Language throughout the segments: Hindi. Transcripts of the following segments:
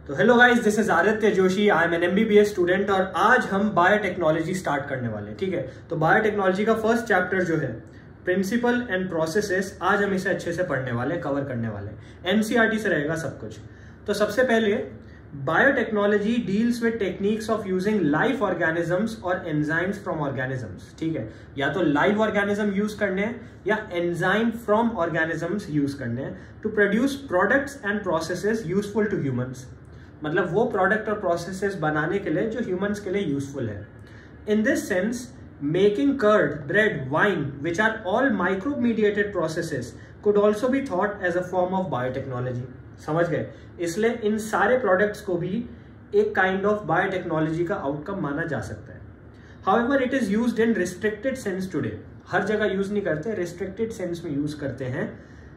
तो hello guys, this is Aditya Joshi. I am an MBBS student और आज हम बायोटेक्नोलॉजी स्टार्ट करने वाले हैं। ठीक है, तो बायोटेक्नोलॉजी का फर्स्ट चैप्टर जो है प्रिंसिपल एंड प्रोसेसेस, आज हम इसे अच्छे से पढ़ने वाले हैं, कवर करने वाले हैं। एनसीईआरटी से रहेगा सब कुछ। तो सबसे पहले biotechnology deals with techniques of using live organisms और एंजाइम्स फ्रॉम ऑर्गेनिजम्स। ठीक है, या तो लाइव ऑर्गेनिज्म यूज करने हैं या एंजाइम फ्रॉम ऑर्गेनिजम्स यूज करने हैं to produce products and processes useful to humans. मतलब वो प्रोडक्ट और प्रोसेसेस बनाने के लिए जो ह्यूमंस के लिए यूजफुल है। In this sense making curd, bread, wine which are all micro mediated processes could also be thought as a form of biotechnology. समझ गए? इसलिए इन सारे प्रोडक्ट्स को भी एक काइंड ऑफ बायोटेक्नोलॉजी का आउटकम माना जा सकता है। However it is used in restricted sense today. हर जगह यूज नहीं करते, रिस्ट्रिक्टेड सेंस में यूज करते हैं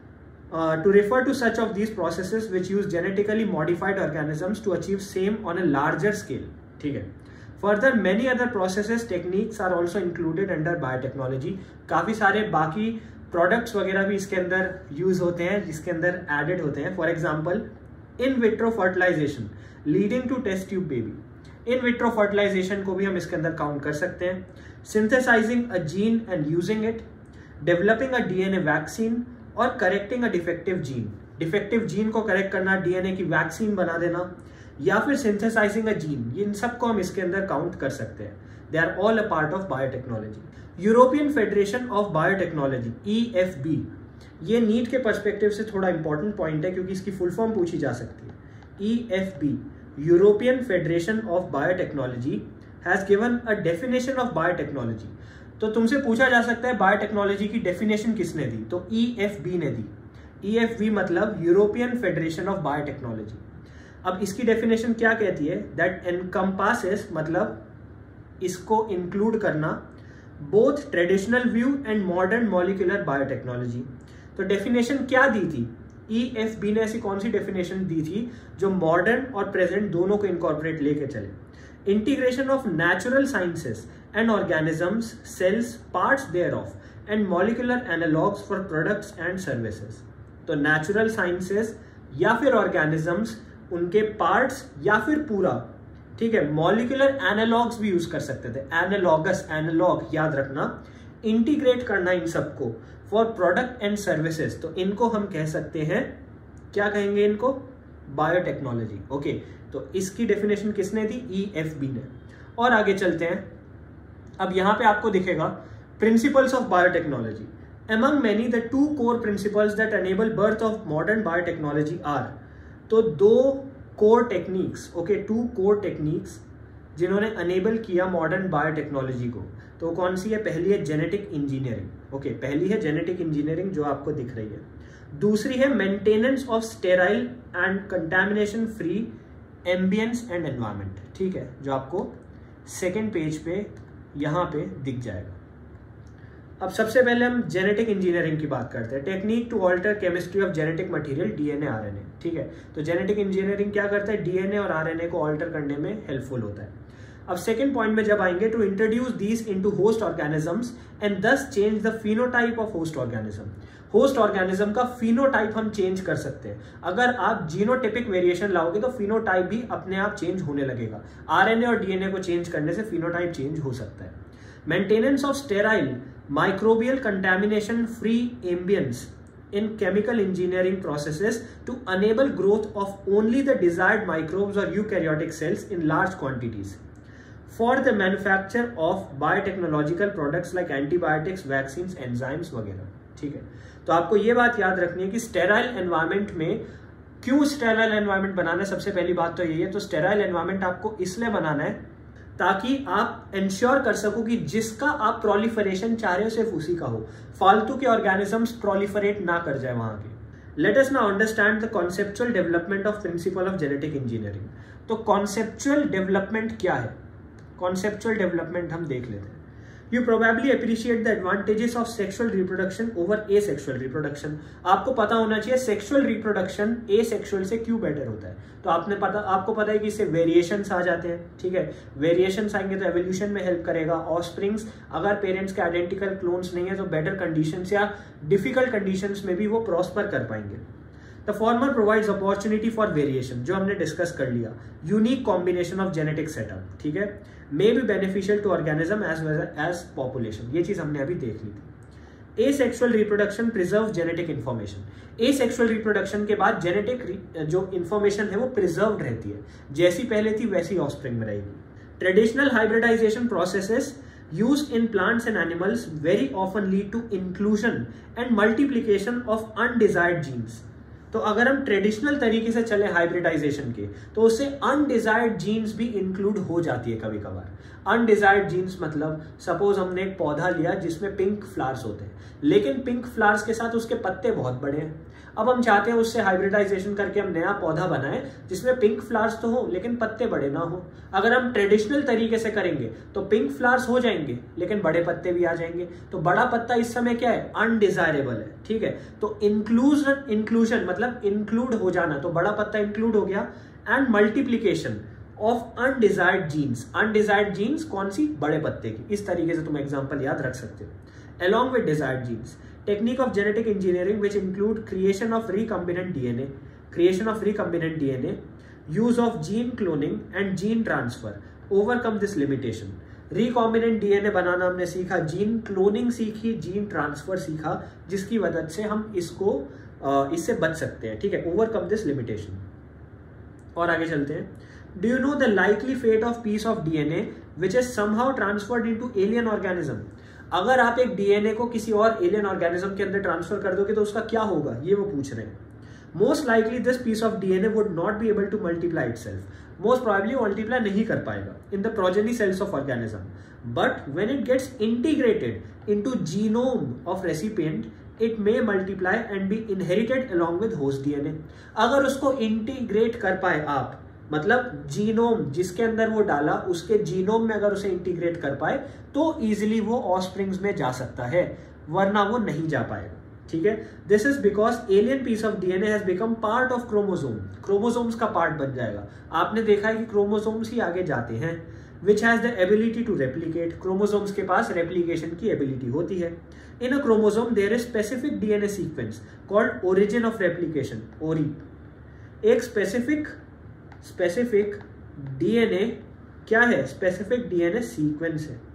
to refer to such of these processes which use genetically modified organisms to achieve same on a larger scale. ठीक है, further many other processes techniques are also included under biotechnology. काफी सारे बाकी products वगैरह भी इसके अंदर यूज होते हैं, जिसके अंदर एडेड होते हैं। For example in vitro fertilization leading to test tube baby. In vitro fertilization को भी हम इसके अंदर काउंट कर सकते हैं। Synthesizing a gene and using it, developing a DNA vaccine और correcting a defective gene. Defective gene को करेक्ट करना, डीएनए की वैक्सीन बना देना, या फिर सिंथेसाइजिंग अ जीन, इन सबको हम इसके अंदर काउंट कर सकते हैं। They are all a part of biotechnology. European federation of biotechnology EFB, ये नीट के पर्सपेक्टिव से थोड़ा इंपॉर्टेंट पॉइंट है क्योंकि इसकी फुल फॉर्म पूछी जा सकती है। EFB, European federation of biotechnology, has given a definition of biotechnology. तो तुमसे पूछा जा सकता है बायोटेक्नोलॉजी की डेफिनेशन किसने दी, तो EFB ने दी। EFB मतलब यूरोपियन फेडरेशन ऑफ बायोटेक्नोलॉजी। अब इसकी डेफिनेशन क्या कहती है? दैट एनकम्पासेस, मतलब इसको इंक्लूड करना, both traditional view and modern molecular biotechnology. तो डेफिनेशन क्या दी थी? EFB ने ऐसी कौन सी डेफिनेशन दी थी जो मॉडर्न और प्रेजेंट दोनों को इनकॉर्पोरेट लेके चले? Integration of natural sciences and organisms, cells, parts thereof, and molecular analogues for products and services. तो natural sciences या फिर organisms, उनके parts या फिर पूरा, ठीक है, molecular analogues भी यूज कर सकते थे। analogous, analog याद रखना, integrate करना इन सबको for product and services। तो इनको हम कह सकते हैं, क्या कहेंगे इनको? बायोटेक्नोलॉजी। ओके, तो इसकी डेफिनेशन किसने दी? EFB ने। और आगे चलते हैं। अब यहां पे आपको दिखेगा principles of biotechnology. Among many the two core principles that enable birth of modern biotechnology are. तो दो core techniques, okay, two core techniques जिन्होंने अनेबल किया मॉडर्न बायोटेक्नोलॉजी को, तो कौन सी है? पहली है जेनेटिक इंजीनियरिंग। ओके, पहली है जेनेटिक इंजीनियरिंग जो आपको दिख रही है। दूसरी है maintenance of sterile and contamination free ambience and environment. ठीक है, जो आपको सेकेंड पेज पे यहां पे दिख जाएगा। अब सबसे पहले हम जेनेटिक इंजीनियरिंग की बात करते हैं। Technique to alter chemistry of genetic material DNA RNA. ठीक है, तो जेनेटिक इंजीनियरिंग क्या करता है? डीएनए और आरएनए को ऑल्टर करने में हेल्पफुल होता है। अब सेकंड पॉइंट में जब आएंगे, to introduce these into host organisms and thus change the phenotype of host organism. Host organism का फिनोटाइप हम चेंज कर सकते हैं। अगर आप जीनोटाइपिक वेरिएशन लाओगे तो फिनोटाइप भी अपने आप चेंज होने लगेगा। आरएनए और डीएनए को चेंज करने से फिनोटाइप चेंज हो सकता है। Maintenance of sterile microbial contamination free ambience in chemical engineering processes to enable growth of only the desired microbes or eukaryotic cells in large quantities for the manufacture of biotechnological products like antibiotics, vaccines, enzymes वगैरह। ठीक है, तो आपको ये बात याद रखनी है कि स्टेराइल एनवायरमेंट में क्यों स्टेराइल एनवायरमेंट बनाना है। सबसे पहली बात तो यही है, तो स्टेराइल एनवायरमेंट आपको इसलिए बनाना है ताकि आप इंश्योर कर सको कि जिसका आप प्रोलिफरेशन चाह रहे हो सिर्फ उसी का हो, फालतू के ऑर्गेनिजम्स प्रोलिफरेट ना कर जाए वहां के। Let us now understand the conceptual development of principle of genetic engineering. तो कॉन्सेप्चुअल डेवलपमेंट क्या है? कॉन्सेप्चुअल डेवलपमेंट हम देख लेते हैं। You probably appreciate the advantages of sexual reproduction over asexual reproduction. आपको पता होना चाहिए सेक्सुअल रिप्रोडक्शन asexual से क्यों बेटर होता है। तो आपको पता है कि इससे वेरिएशंस आ जाते हैं। ठीक है, वेरिएशंस आएंगे तो एवोल्यूशन में हेल्प करेगा। ऑफस्प्रिंग्स, अगर पेरेंट्स के आइडेंटिकल क्लोन्स नहीं है तो बेटर कंडीशंस या डिफिकल्ट कंडीशंस में भी वो प्रॉस्पर कर पाएंगे। The former provides opportunity for variation, जो हमने डिस्कस कर लिया, unique combination of genetic setup, ठीक है, may be beneficial to organism as well as population, ये चीज हमने अभी देख ली थी। Asexual reproduction preserve genetic information, asexual reproduction के बाद जेनेटिक जो इंफॉर्मेशन है वो प्रिजर्व रहती है, जैसी पहले थी वैसी ऑफस्प्रिंग में रहेगी। Traditional hybridization processes used in plants and animals very often lead to inclusion and multiplication of undesired genes। तो अगर हम ट्रेडिशनल तरीके से चले हाइब्रिडाइजेशन के, तो उससे अनडिजायर्ड जीन्स भी इंक्लूड हो जाती है कभी कभार। अनडिजायर्ड जीन्स मतलब सपोज हमने एक पौधा लिया जिसमें पिंक फ्लावर्स होते हैं, लेकिन पिंक फ्लावर्स के साथ उसके पत्ते बहुत बड़े हैं। अब हम चाहते हैं उससे हाइब्रिडाइजेशन करके हम नया पौधा बनाएं जिसमें पिंक फ्लावर्स तो हो लेकिन पत्ते बड़े ना हो। अगर हम ट्रेडिशनल तरीके से करेंगे तो पिंक फ्लावर्स हो जाएंगे लेकिन बड़े पत्ते भी आ जाएंगे। तो बड़ा पत्ता इस समय क्या है, अनडिजायरेबल है, ठीक है। तो इंक्लूजन मतलब इंक्लूड हो जाना, तो बड़ा पत्ता इंक्लूड हो गया। And multiplication of undesired genes, undesired genes कौन सी, बड़े पत्ते की। इस तरीके से तुम एग्जांपल याद रख सकते हो। along with desired genes, technique of genetic engineering which include creation of recombinant DNA, use of gene cloning and gene transfer overcome this limitation। recombinant DNA बनाना हमने सीखा, जीन क्लोनिंग सीखी, जीन ट्रांसफर सीखा, जिसकी मदद से हम इससे बच सकते हैं, ठीक है, ओवरकम दिस लिमिटेशन। और आगे चलते हैं। Do you know the likely fate of piece of DNA which is somehow transferred into alien organism. अगर आप एक डीएनए को किसी और एलियन ऑर्गेनिज्म के अंदर ट्रांसफर कर दोगे तो उसका क्या होगा, ये वो पूछ रहे हैं। Most likely this piece of DNA would not be able to multiply itself, most probably multiply नहीं कर पाएगा in the progeny cells of organism, but when it gets integrated into genome of recipient it may multiply and be inherited along with host DNA. अगर उसको इंटीग्रेट कर पाए आप, मतलब जीनोम जिसके अंदर वो डाला उसके जीनोम में अगर उसे इंटीग्रेट कर पाए तो इजीली वो ऑफस्प्रिंग्स में जा सकता है, वरना वो नहीं जा पाएगा, ठीक है। This is because alien piece of DNA has become part of chromosome, chromosomes का पार्ट बन जाएगा। आपने देखा है कि क्रोमोसोम्स ही आगे जाते हैं। Which has the ability to replicate, chromosomes के पास रेप्लीकेशन की एबिलिटी होती है। In a chromosome there is specific DNA sequence called origin of replication, ori. एक स्पेसिफिक डीएनए क्या है, स्पेसिफिक डीएनए सीक्वेंस है।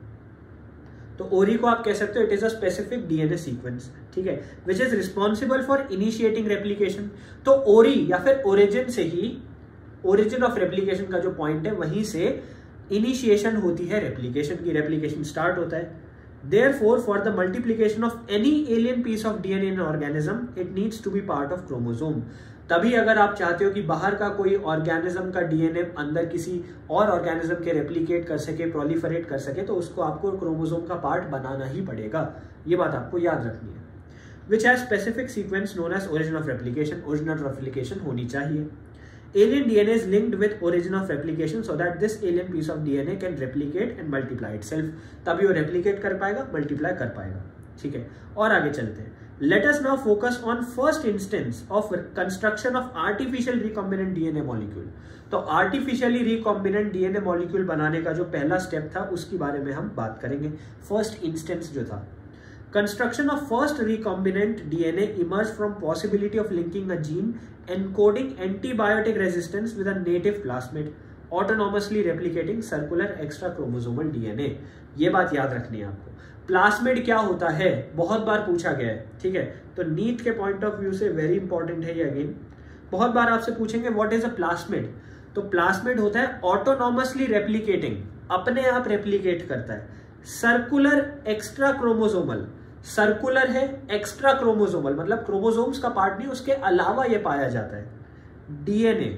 तो ओरी को आप कह सकते हो it is a specific DNA sequence, ठीक है, which is responsible for initiating replication. तो ओरी या फिर ओरिजिन से ही, ओरिजिन ऑफ रेप्लीकेशन का जो पॉइंट है वहीं से इनिशिएशन होती है रेप्लीकेशन की, रेप्लीकेशन स्टार्ट होता है। Therefore, for the multiplication of any alien piece of DNA in an organism, it needs to be part of chromosome। तभी अगर आप चाहते हो कि बाहर का कोई ऑर्गेनिज्म का डीएनए अंदर किसी और ऑर्गेनिज्म के रेप्लिकेट कर सके, प्रोलिफरेट कर सके, तो उसको आपको क्रोमोसोम का पार्ट बनाना ही पड़ेगा। ये बात आपको याद रखनी है। Which has specific sequence known as origin of replication, origin of replication होनी चाहिए। Alien DNA is linked with origin of replication so that this alien piece of DNA can replicate and multiply itself। तभी वो replicate कर पाएगा, multiply कर पाएगा, ठीक है। और आगे चलते हैं। Let us now focus on first instance of construction of artificial recombinant DNA molecule। तो artificially recombinant DNA molecule बनाने का जो पहला स्टेप था उसके बारे में हम बात करेंगे। फर्स्ट इंस्टेंस जो था, construction of first recombinant DNA emerged from possibility of linking a gene encoding antibiotic resistance with a native plasmid autonomously replicating circular extra chromosomal DNA। ये बात याद रखनी है आपको। प्लास्मिड क्या होता है, बहुत बार पूछा गया है, ठीक है। तो नीट के पॉइंट ऑफ व्यू से वेरी इंपॉर्टेंट है ये। अगेन बहुत बार आपसे पूछेंगे व्हाट इज अ प्लास्मिड। तो प्लास्मिड होता है ऑटोनॉमसली रेप्लिकेटिंग, अपने आप रेप्लिकेट करता है, सर्कुलर एक्स्ट्रा क्रोमोसोमल, सर्कुलर है, एक्स्ट्रा क्रोमोसोमल मतलब क्रोमोसोम्स का पार्ट नहीं, उसके अलावा ये पाया जाता है। डीएनए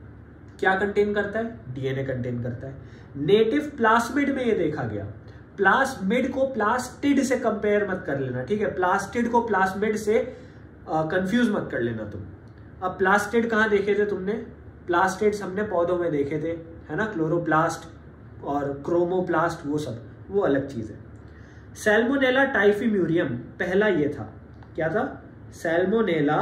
क्या कंटेन करता है, डीएनए कंटेन करता है। नेटिव प्लास्मिड में ये देखा गया। प्लास्मिड को प्लास्टिड से कंपेयर मत कर लेना, ठीक है। प्लास्टिड को प्लास्मिड से कंफ्यूज मत कर लेना तुम। अब प्लास्टिड कहाँ देखे थे तुमने, प्लास्टिड्स हमने पौधों में देखे थे, है ना, क्लोरोप्लास्ट और क्रोमोप्लास्ट, वो सब वो अलग चीज है। सैल्मोनेला टाइफीम्यूरियम पहला ये था, क्या था, सैल्मोनेला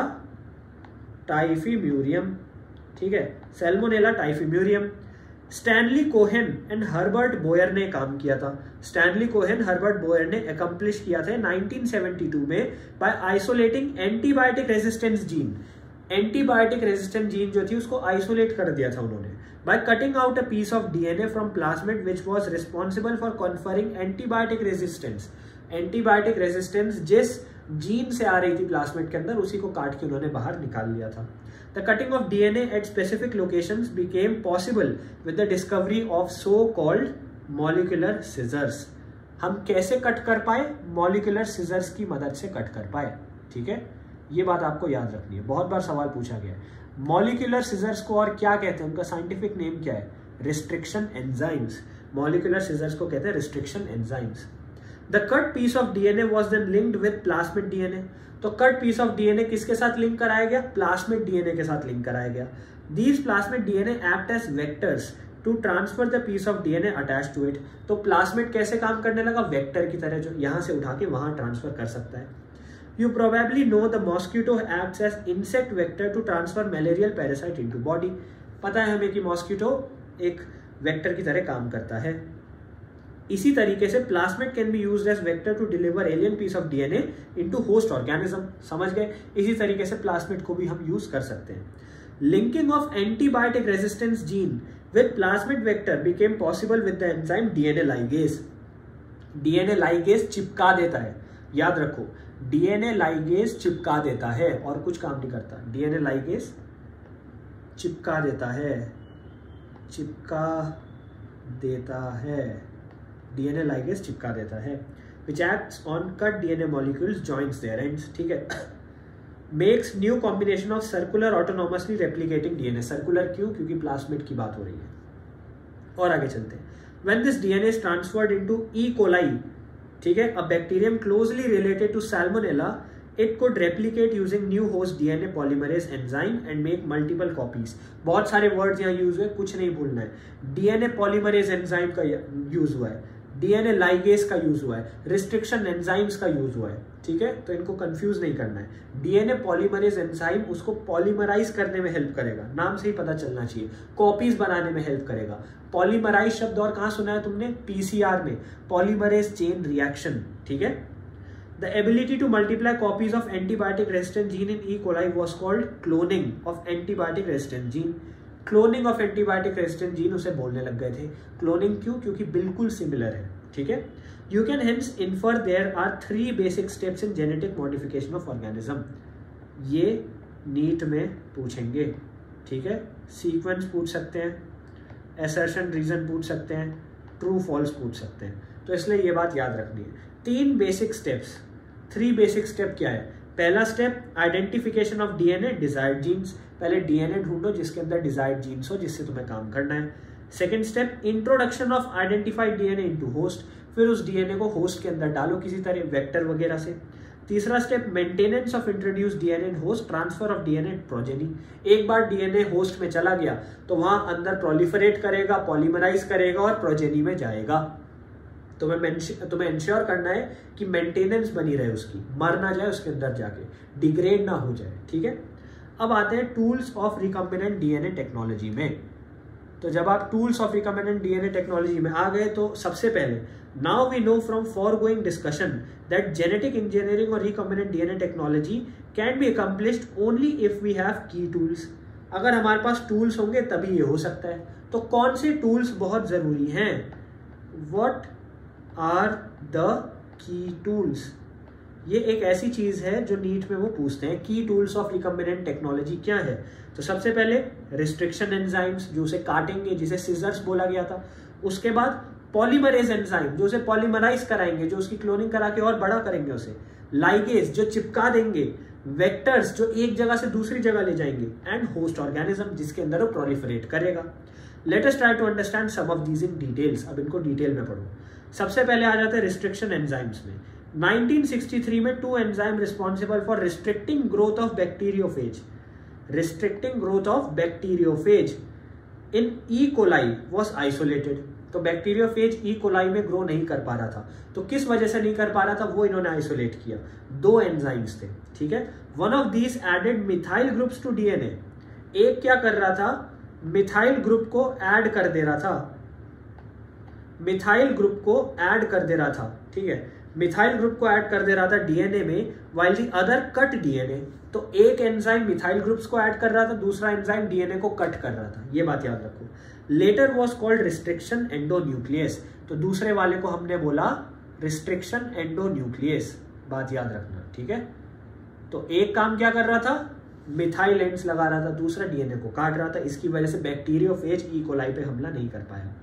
टाइफीम्यूरियम, ठीक है, salmonella typhimurium. Stanley Cohen and Herbert Boyer ने काम किया था। स्टैनली कोहेन, हर्बर्ट बोयर ने अकम्प्लिश किया था 1972 में by isolating antibiotic resistance gene. Antibiotic resistant gene जो थी उसको आइसोलेट कर दिया था उन्होंने by cutting out a piece of DNA from plasmid which was responsible for conferring antibiotic resistance. Antibiotic resistance जिस जीन से आ रही थी प्लाज्मिड के अंदर उसी को काट के उन्होंने बाहर निकाल लिया था। The cutting of DNA at specific locations became possible with the discovery of so called molecular scissors. हम कैसे कट कर पाए? मॉलिक्यूलर सिजर्स की मदद से कट कर पाए। ठीक है, ये बात आपको याद रखनी है, बहुत बार सवाल पूछा गया है। मॉलिक्यूलर सिजर्स को और क्या कहते हैं, उनका साइंटिफिक नेम क्या है? Restriction enzymes. मॉलिक्यूलर सिजर्स को कहते हैं restriction enzymes. The cut piece of DNA was then linked with plasmid DNA. तो कट पीस ऑफ डीएनए किसके साथ लिंक कराया गया? प्लाज्मिड डीएनए के साथ लिंक कराया गया। These plasmid DNA act as vectors to transfer the piece of DNA attach to it. तो प्लाज्मिड कैसे काम करने लगा? वेक्टर की तरह, जो यहां से उठा के वहां ट्रांसफर कर सकता है। You probably know the mosquito acts as insect vector to transfer malarial parasite into body. पता है हमें कि मॉस्किटो एक वेक्टर की तरह काम करता है। इसी तरीके से plasmid can be used as vector to deliver alien piece of DNA into host organism. समझ गए? इसी तरीके से प्लाज्मिड को भी हम यूज कर सकते हैं। Linking of antibiotic resistance gene with plasmid vector became possible with the enzyme DNA ligase. DNA ligase चिपका देता है, याद रखो, डीएनए लाइगेज चिपका देता है और कुछ काम नहीं करता। डीएनए लाइगेज चिपका देता है, चिपका देता है, डीएनए लाइगेज चिपका देता है। Which acts on cut DNA molecules joints their ends. ठीक है, makes new combination of circular autonomously replicating DNA. Circular क्यों? क्योंकि प्लाज्मिड की बात हो रही है। और आगे चलते हैं। When this DNA is transferred into E coli, ठीक है, a bacterium closely related to Salmonella, it could replicate using new host DNA polymerase enzyme and make multiple copies. बहुत सारे वर्ड्स यहाँ यूज हुए, कुछ नहीं भूलना है। डीएनए पॉलीमरेज एंजाइम का यूज हुआ है, डीएनए लाइगेज का यूज हुआ है, रिस्ट्रिक्शन एंजाइम्स का यूज हुआ है। ठीक है, तो इनको कंफ्यूज नहीं करना है। डीएनए पॉलीमरेज एंजाइम उसको पॉलीमराइज करने में हेल्प करेगा, नाम से ही पता चलना चाहिए। कॉपीज बनाने में हेल्प करेगा। पॉलीमराइज शब्द और कहां सुना है तुमने? पीसीआर में, पॉलीमरेज चेन रिएक्शन। ठीक है, the ability to multiply copies of antibiotic resistant gene in E coli was called cloning of antibiotic resistant gene. Cloning of antibiotic resistant gene उसे बोलने लग गए थे। क्लोनिंग क्यों? क्योंकि बिल्कुल सिमिलर है। ठीक है, you can hence infer there are 3 basic steps in genetic modification of organism. ये नीट में पूछेंगे। ठीक है, सीक्वेंस पूछ सकते हैं, असर्शन रीजन पूछ सकते हैं, ट्रू फॉल्स पूछ सकते हैं। तो इसलिए ये बात याद रखनी है। 3 बेसिक स्टेप्स। 3 बेसिक स्टेप क्या है? पहला step identification of DNA desired genes. पहले डीएनए ढूंढो जिसके अंदर डिजायर्ड जीन्स हो, जिससे तुम्हें काम करना है। Second step introduction of identified DNA into host. फिर उस डीएनए को होस्ट के अंदर डालो किसी तरह, वेक्टर वगैरह से। तीसरा step maintenance of introduce DNA in host, transfer of DNA progeny. एक बार डीएनए होस्ट में चला गया तो वहां अंदर प्रोलिफरेट करेगा, पॉलीमराइज करेगा और प्रोजेनी में जाएगा। तुम्हें इंश्योर करना है कि मेंटेनेंस बनी रहे उसकी, मर ना जाए उसके अंदर जाके, डिग्रेड ना हो जाए। ठीक है, अब आते हैं tools of recombinant DNA technology में। तो जब आप tools of recombinant DNA technology में आ गए तो सबसे पहले, now we know from foregoing discussion that genetic engineering और recombinant DNA technology can be accomplished only if we have key tools. अगर हमारे पास टूल्स होंगे तभी ये हो सकता है। तो कौन से टूल्स बहुत जरूरी हैं? What are the key tools? ये एक ऐसी चीज है जो नीट में वो पूछते हैं, की टूल्स ऑफ रिकॉम्बिनेंट टेक्नोलॉजी क्या है? तो सबसे पहले रिस्ट्रिक्शन एंजाइम्स, जो उसे काटेंगे, जिसे सिजर्स बोला गया था। उसके बाद पॉलीमरेज एंजाइम, जो उसे पॉलीमराइज कराएंगे, जो उसकी क्लोनिंग करा के और बड़ा करेंगे उसे। लाइगेज, जो चिपका देंगे। वेक्टर्स, जो एक जगह से दूसरी जगह ले जाएंगे। एंड होस्ट ऑर्गेनिज्म, जिसके अंदर वो प्रोलिफरेट करेगा। Let us try to understand some of these in details. अब इनको डिटेल में पढ़ो। सबसे पहले आ जाते हैं रिस्ट्रिक्शन एंजाइम्स में। 1963 में 2 enzyme responsible for restricting growth of bacteriophage. Restricting growth of bacteriophage in E coli was isolated. तो बैक्टीरियोफेज ई कोलाई में ग्रो नहीं कर पा रहा था। तो किस वजह से नहीं कर पा रहा था? वो इन्होंने आइसोलेट किया। 2 एंजाइम्स थे। ठीक है, one of these added methyl groups to DNA. एक क्या कर रहा था? मिथाइल ग्रुप को ऐड कर दे रहा था। मिथाइल ग्रुप को ऐड कर दे रहा था। ठीक है, मिथाइल ग्रुप को ऐड कर दे रहा था डीएनए में, while the other cut DNA. तो एक एंजाइम मिथाइल ग्रुप्स को ऐड कर रहा था, दूसरा एंजाइम डीएनए को कट कर रहा था, ये बात याद रखो। Latter was called restriction endonuclease, तो दूसरे वाले को हमने बोला रिस्ट्रिक्शन एंडोन्यूक्लियस, बात याद रखना, ठीक है। तो एक काम क्या कर रहा था, मिथाइल एंड्स लगा रहा था, दूसरा डीएनए को काट रहा था, इसकी वजह से बैक्टीरियोफेज ई कोलाई पे हमला नहीं कर पाया।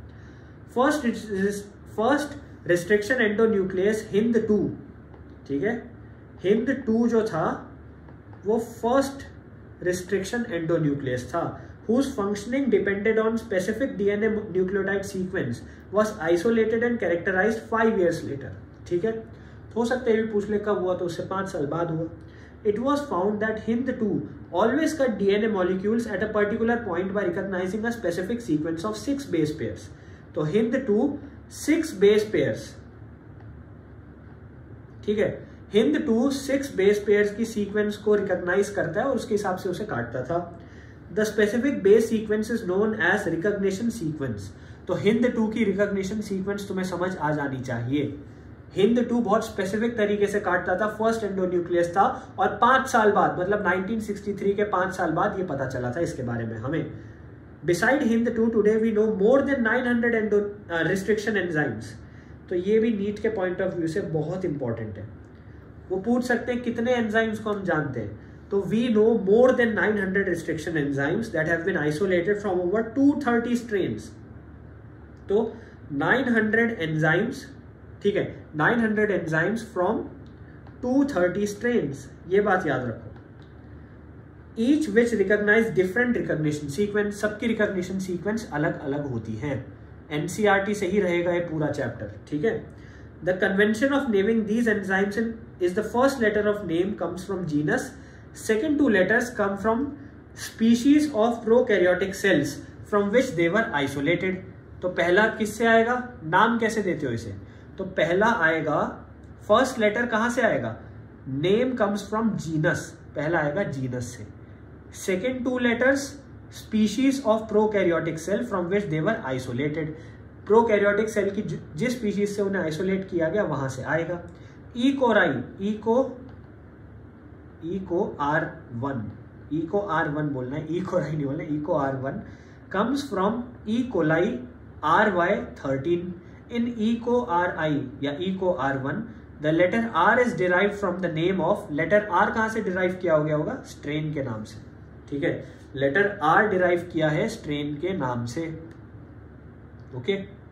फर्स्ट रिस्ट्रिक्शन एंडोन्यूक्लियस हिंद 2, ठीक है, हिंद 2 जो था वो फर्स्ट रिस्ट्रिक्शन एंडोन्यूक्लियस था, whose functioning depended on specific DNA nucleotide sequence was isolated and characterized 5 years later, ठीक है। हो सकता है भी पूछ ले कब हुआ, तो उससे 5 साल बाद हुआ। It was found that HIND2 always cut DNA molecules at a particular point by recognizing a specific sequence of 6 base pairs. तो HIND2 6 base pairs, ठीक है, HIND2 6 base pairs की सीक्वेंस को रिकॉग्नाइज करता है और उसके हिसाब से उसे काटता था। The specific base sequence is known as recognition sequence. तो HIND2 की रिकॉग्निशन सीक्वेंस तुम्हें समझ आ जानी चाहिए। HIND2 बहुत स्पेसिफिक तरीके से काटता था, फर्स्ट एंडोन्यूक्लियस था, और 5 साल बाद मतलब 1963 के 5 साल बाद ये पता चला था इसके बारे में हमें। Beside HIND2 today we know more than 900 restriction enzymes. तो ये भी नीट के पॉइंट ऑफ व्यू से बहुत इंपॉर्टेंट है। वो पूछ सकते हैं कितने एंजाइम्स को हम जानते हैं, तो we know more than 900 restriction enzymes that have been isolated from over 230 strains. तो 900 enzymes, ठीक है, 900 enzymes from 230 strains, ये बात याद रखो। Each which recognize different recognition sequence, सबकी रिकॉग्निशन सीक्वेंस अलग अलग होती हैं। एनसीईआरटी से ही रहेगा ये पूरा चैप्टर, ठीक है। The convention of naming these enzymes is the first letter of name comes from genus, second 2 letters come from species of prokaryotic cells from which they were isolated. तो पहला किससे आएगा, नाम कैसे देते हो इसे, तो पहला आएगा, फर्स्ट लेटर कहां से आएगा, नेम कम्स फ्रॉम जीनस, पहला आएगा जीनस से। Second 2 letters species of prokaryotic cell from which they were isolated, prokaryotic cell की जिस स्पीशीज से उन्हें आइसोलेट किया गया वहां से आएगा। इको R1 बोलना है, इकोराई नहीं बोलना, Eco R1 comes from E coli RY13. In eco RI या eco R1, the letter R is derived from the name of, letter R कहां से derive किया हो गया होगा, strain के नाम से, ठीक है, letter R derive किया है strain के नाम से, ओके,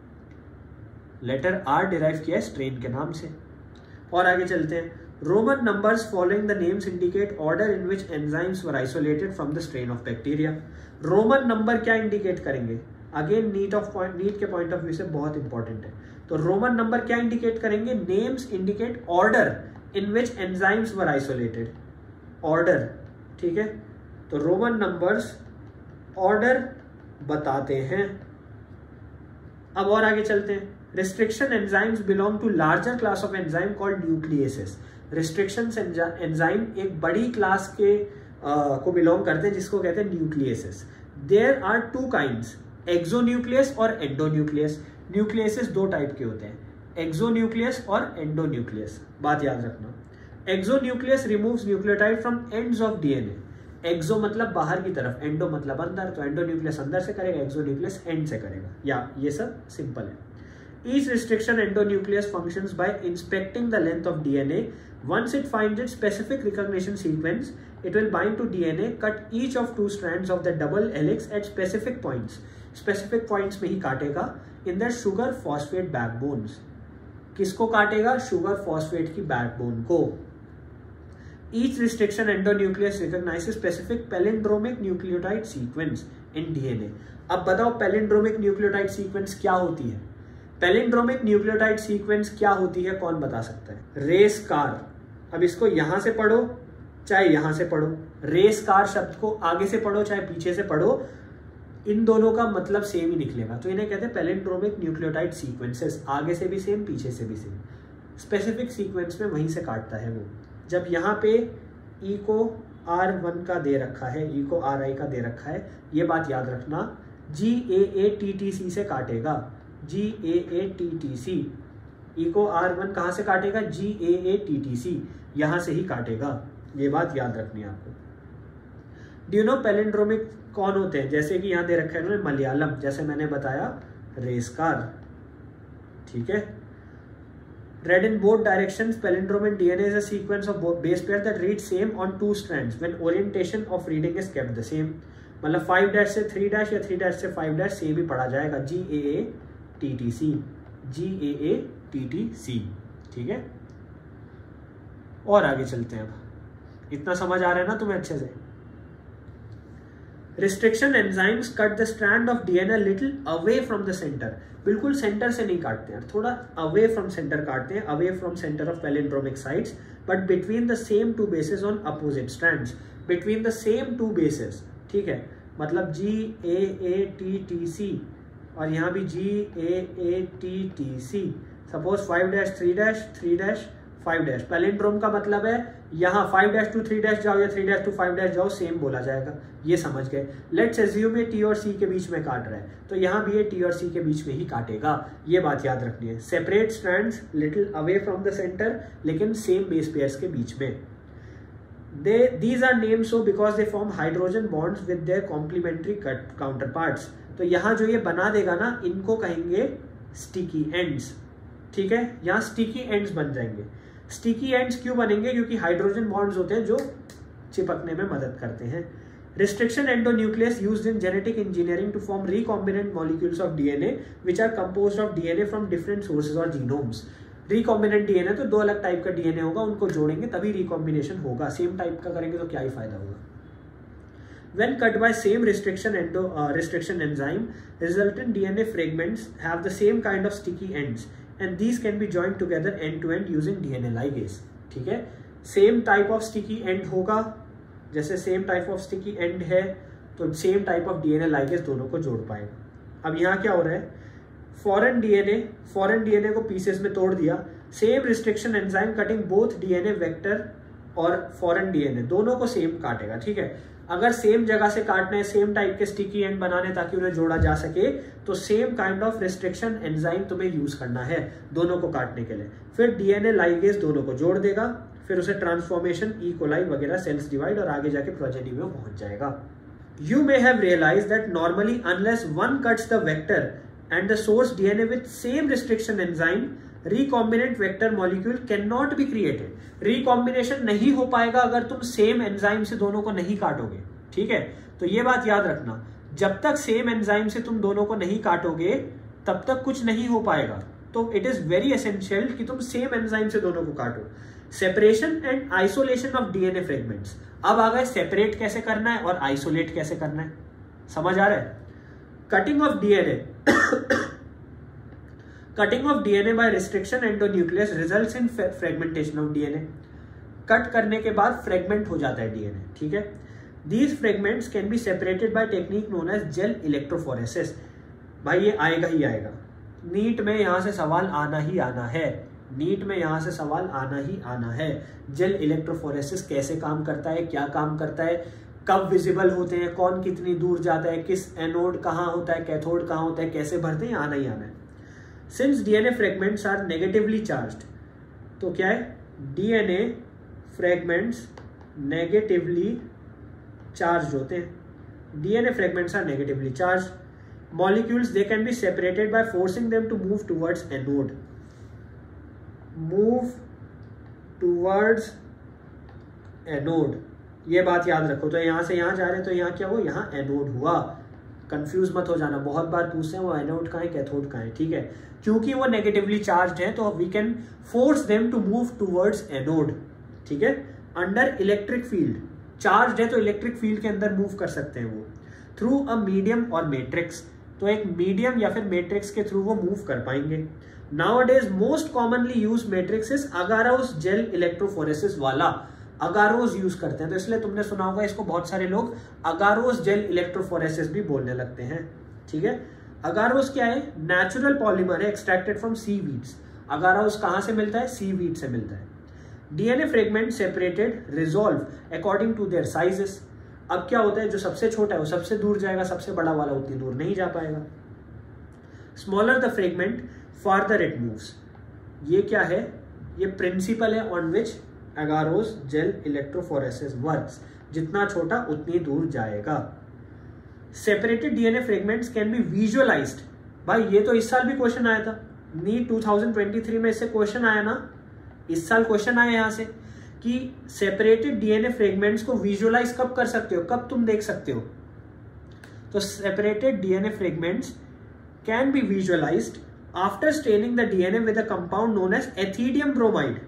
letter R derive किया है strain के नाम से। और आगे चलते हैं। Roman numbers following the names indicate order in which enzymes were isolated from the strain of bacteria. Roman number क्या indicate करेंगे, अगेन नीट के पॉइंट ऑफ व्यू से बहुत इंपॉर्टेंट है। तो रोमन नंबर क्या इंडिकेट करेंगे, names indicate order in which enzymes were isolated, order, ठीक है। तो रोमन नंबर्स ऑर्डर बताते हैं। अब और आगे चलते हैं। Restriction enzymes belong to larger class of enzyme called nucleases. Restriction enzyme एक बड़ी क्लास के को बिलोंग करते हैं जिसको कहते हैं nucleases. There are 2 kinds, exonuclease और एंडोन्यूक्लियस। न्यूक्लियसेस 2 टाइप के होते हैं, एक्सोन्यूक्लियस और एंडोन्यूक्लियस, बात याद रखना। Exonuclease removes nucleotide from ends of DNA. Exo मतलब बाहर की तरफ, एंडो मतलब अंदर, तो एंडोन्यूक्लियस अंदर से करेगा, एक्सोन्यूक्लियस एंड से करेगा, या ये सब सिंपल है। Each restriction endonuclease functions by inspecting the length of DNA. Once it finds its specific recognition sequence, it will bind to DNA, cut each of 2 strands of the double helix at specific points. Specific points में ही काटेगा in the sugar phosphate backbones. किसको काटेगा, sugar phosphate की backbone को। Each restriction endonuclease recognizes specific palindromic nucleotide sequence in DNA. अब बताओ palindromic nucleotide sequence क्या होती है। पैलिंड्रोमिक न्यूक्लियोटाइड सीक्वेंस क्या होती है, कौन बता सकता है, रेस कार। अब इसको यहां से पढ़ो चाहे यहां से पढ़ो, रेस कार शब्द को आगे से पढ़ो चाहे पीछे से पढ़ो, इन दोनों का मतलब सेम ही निकलेगा। तो इन्हें कहते हैं पैलिंड्रोमिक न्यूक्लियोटाइड सीक्वेंसेस, आगे से भी सेम पीछे से भी सेम, स्पेसिफिक सीक्वेंस में वहीं से काटता है वो। जब यहाँ पे इको R1 का दे रखा है, इको RI का दे रखा है, ये बात याद रखना, GAATTC से काटेगा, GAATTC। इको R1 कहां से काटेगा, GAATTC, यहां से ही काटेगा, ये बात याद रखनी है आपको। डू यू नो पैलिंड्रोमिक कौन होते हैं? जैसे कि यहाँ दे रखा है उन्होंने मलयालम, जैसे मैंने बताया रेस कार, ठीक है। Read in both directions, palindrome in DNA is a sequence of both base pairs that read same on two strands when orientation of reading is kept the same। मतलब 5' से 3' या 3' से 5' सेम ही पढ़ा जाएगा, GAATTC, GAATTC, ठीक है। और आगे चलते हैं। अब इतना समझ आ रहा है ना तुम्हें अच्छे से? Restriction enzymes cut the strand of DNA little away from the centre. बिल्कुल सेंटर से नहीं काटते हैं, थोड़ा अवे फ्रॉम सेंटर काटते हैं, away from centre of palindromic sites, but between the same two bases on opposite strands. Between the same two bases, ठीक है, मतलब GAATTC और यहाँ भी GAATTC। सपोज 5' 3' 3' 5'। पैलिंड्रोम का मतलब है यहाँ 5' to 3' जाओ या 3' to 5' जाओ, सेम बोला जाएगा। ये समझ गए। लेट्स एज्यूम ये T और C के बीच में काट रहा है, तो यहाँ भी ये T और C के बीच में ही काटेगा। ये बात याद रखनी है। Separate strands little away from the centre, लेकिन सेम बेस पेयर्स के बीच में। These are named so because they form hydrogen bonds with their complementary counterparts। तो यहाँ जो ये बना देगा ना, इनको कहेंगे स्टिकी एंड्स, ठीक है। यहाँ स्टिकी एंड्स बन जाएंगे। स्टिकी एंड्स क्यों बनेंगे? क्योंकि हाइड्रोजन बॉन्ड्स होते हैं जो चिपकने में मदद करते हैं। Restriction endonuclease used in genetic engineering to form recombinant molecules of DNA which are composed of DNA from different sources और जीनोम्स। रिकॉम्बिनेंट डीएनए तो दो अलग टाइप का डीएनए होगा, उनको जोड़ेंगे तभी रिकॉम्बिनेशन होगा। सेम टाइप का करेंगे तो क्या ही फायदा होगा। When cut by same restriction enzyme, resultant DNA fragments have the same kind of sticky ends, and these can be joined together end to end using DNA ligase। ठीक है, same type of sticky end होगा, जैसे same type of sticky end है तो same type of DNA ligase दोनों को जोड़ पाएगा। अब यहाँ क्या हो रहा है? फॉरेन डीएनए को पीसेस में तोड़ दिया। Same restriction enzyme cutting both DNA vector और फॉरेन डीएनए दोनों को सेम काटेगा, ठीक है। अगर सेम जगह से काटना है, सेम टाइप के स्टिकी एंड बनाने ताकि उन्हें जोड़ा जा सके, तो same kind of restriction enzyme तुम्हें यूज करना है दोनों को काटने के लिए। फिर डीएनए लाइगेस दोनों को जोड़ देगा, फिर उसे ट्रांसफॉर्मेशन ई कोलाई वगैरह सेल्स डिवाइड और आगे जाके प्रोजेनी में पहुंच जाएगा। You may have realised that normally unless one cuts the vector and the source DNA with same restriction enzyme, recombinant vector molecule cannot be created। recombination नहीं हो पाएगा अगर तुम सेम एंजाइम से दोनों को नहीं काटोगे, ठीक है। तो ये बात याद रखना, जब तक सेम एंजाइम से तुम दोनों को नहीं काटोगे तब तक कुछ नहीं हो पाएगा। तो इट इज वेरी एसेंशियल कि तुम सेम एंजाइम से दोनों को काटो। Separation and isolation of DNA fragments. अब आ गए सेपरेट कैसे करना है और आइसोलेट कैसे करना है, समझ आ रहा है? Cutting of DNA by restriction endonuclease results in fragmentation of DNA. Cut करने के बाद फ्रेगमेंट हो जाता है डीएनए, ठीक है। These fragments can be separated by technique known as gel electrophoresis. भाई ये आएगा ही आएगा, नीट में यहां से सवाल आना ही आना है, नीट में यहां से सवाल आना ही आना है। जेल इलेक्ट्रोफोरेसिस कैसे काम करता है, क्या काम करता है, कब विजिबल होते हैं, कौन कितनी दूर जाता है, किस एनोड कहाँ होता है, कैथोड कहाँ होता है, कैसे भरते हैं, आना ही आना है। Since DNA fragments are negatively charged, तो क्या है, डीएनए फ्रेगमेंट्स नेगेटिवली चार्ज होते हैं। DNA fragments are negatively charge molecules, they can be separated by forcing them to move towards anode. Move towards anode, ये बात याद रखो। तो यहां से यहां जा रहे हैं तो यहाँ क्या हो, यहाँ एनोड हुआ। कंफ्यूज मत हो जाना, बहुत बार पूछते हैं वो एनोड कहाँ है कैथोड कहाँ है, ठीक है। क्योंकि वो नेगेटिवली चार्ज्ड है तो we can force them to move towards anode, ठीक है। अंडर इलेक्ट्रिक फील्ड, चार्ज्ड है तो इलेक्ट्रिक फील्ड के अंदर मूव कर सकते हैं वो। थ्रू अ मीडियम और मैट्रिक्स, तो एक मीडियम या फिर मैट्रिक्स के थ्रू वो मूव कर पाएंगे। Nowadays most commonly use matrix is agarose gel electrophoresis वाला। अगारोस यूज करते हैं, तो इसलिए तुमने सुना होगा इसको बहुत सारे लोग अगारोस जेल इलेक्ट्रोफोरेसिस भी बोलने लगते हैं, ठीक है। अगारोस क्या है, नेचुरल पॉलीमर है एक्सट्रैक्टेड फ्रॉम सीवीड्स। अगारोस कहां से मिलता है, सीवीड से मिलता है। DNA fragment separated resolve according to their sizes. अब क्या होता है, जो सबसे छोटा है वो सबसे दूर जाएगा, सबसे बड़ा वाला उतनी दूर नहीं जा पाएगा। Smaller the fragment farther it moves. ये क्या है, ये प्रिंसिपल है on which agarose gel electrophoresis works, जितना छोटा उतनी दूर जाएगा। Separated DNA fragments can be visualised. भाई ये तो इस साल भी क्वेश्चन आया था, नीट 2023 में इससे क्वेश्चन आया ना, इस साल क्वेश्चन आया यहां से कि सेपरेटेड डीएनए फ्रेगमेंट्स को विजुअलाइज कब कर सकते हो, कब तुम देख सकते हो। तो separated DNA fragments can be visualised after staining the DNA with a compound known as ethidium bromide,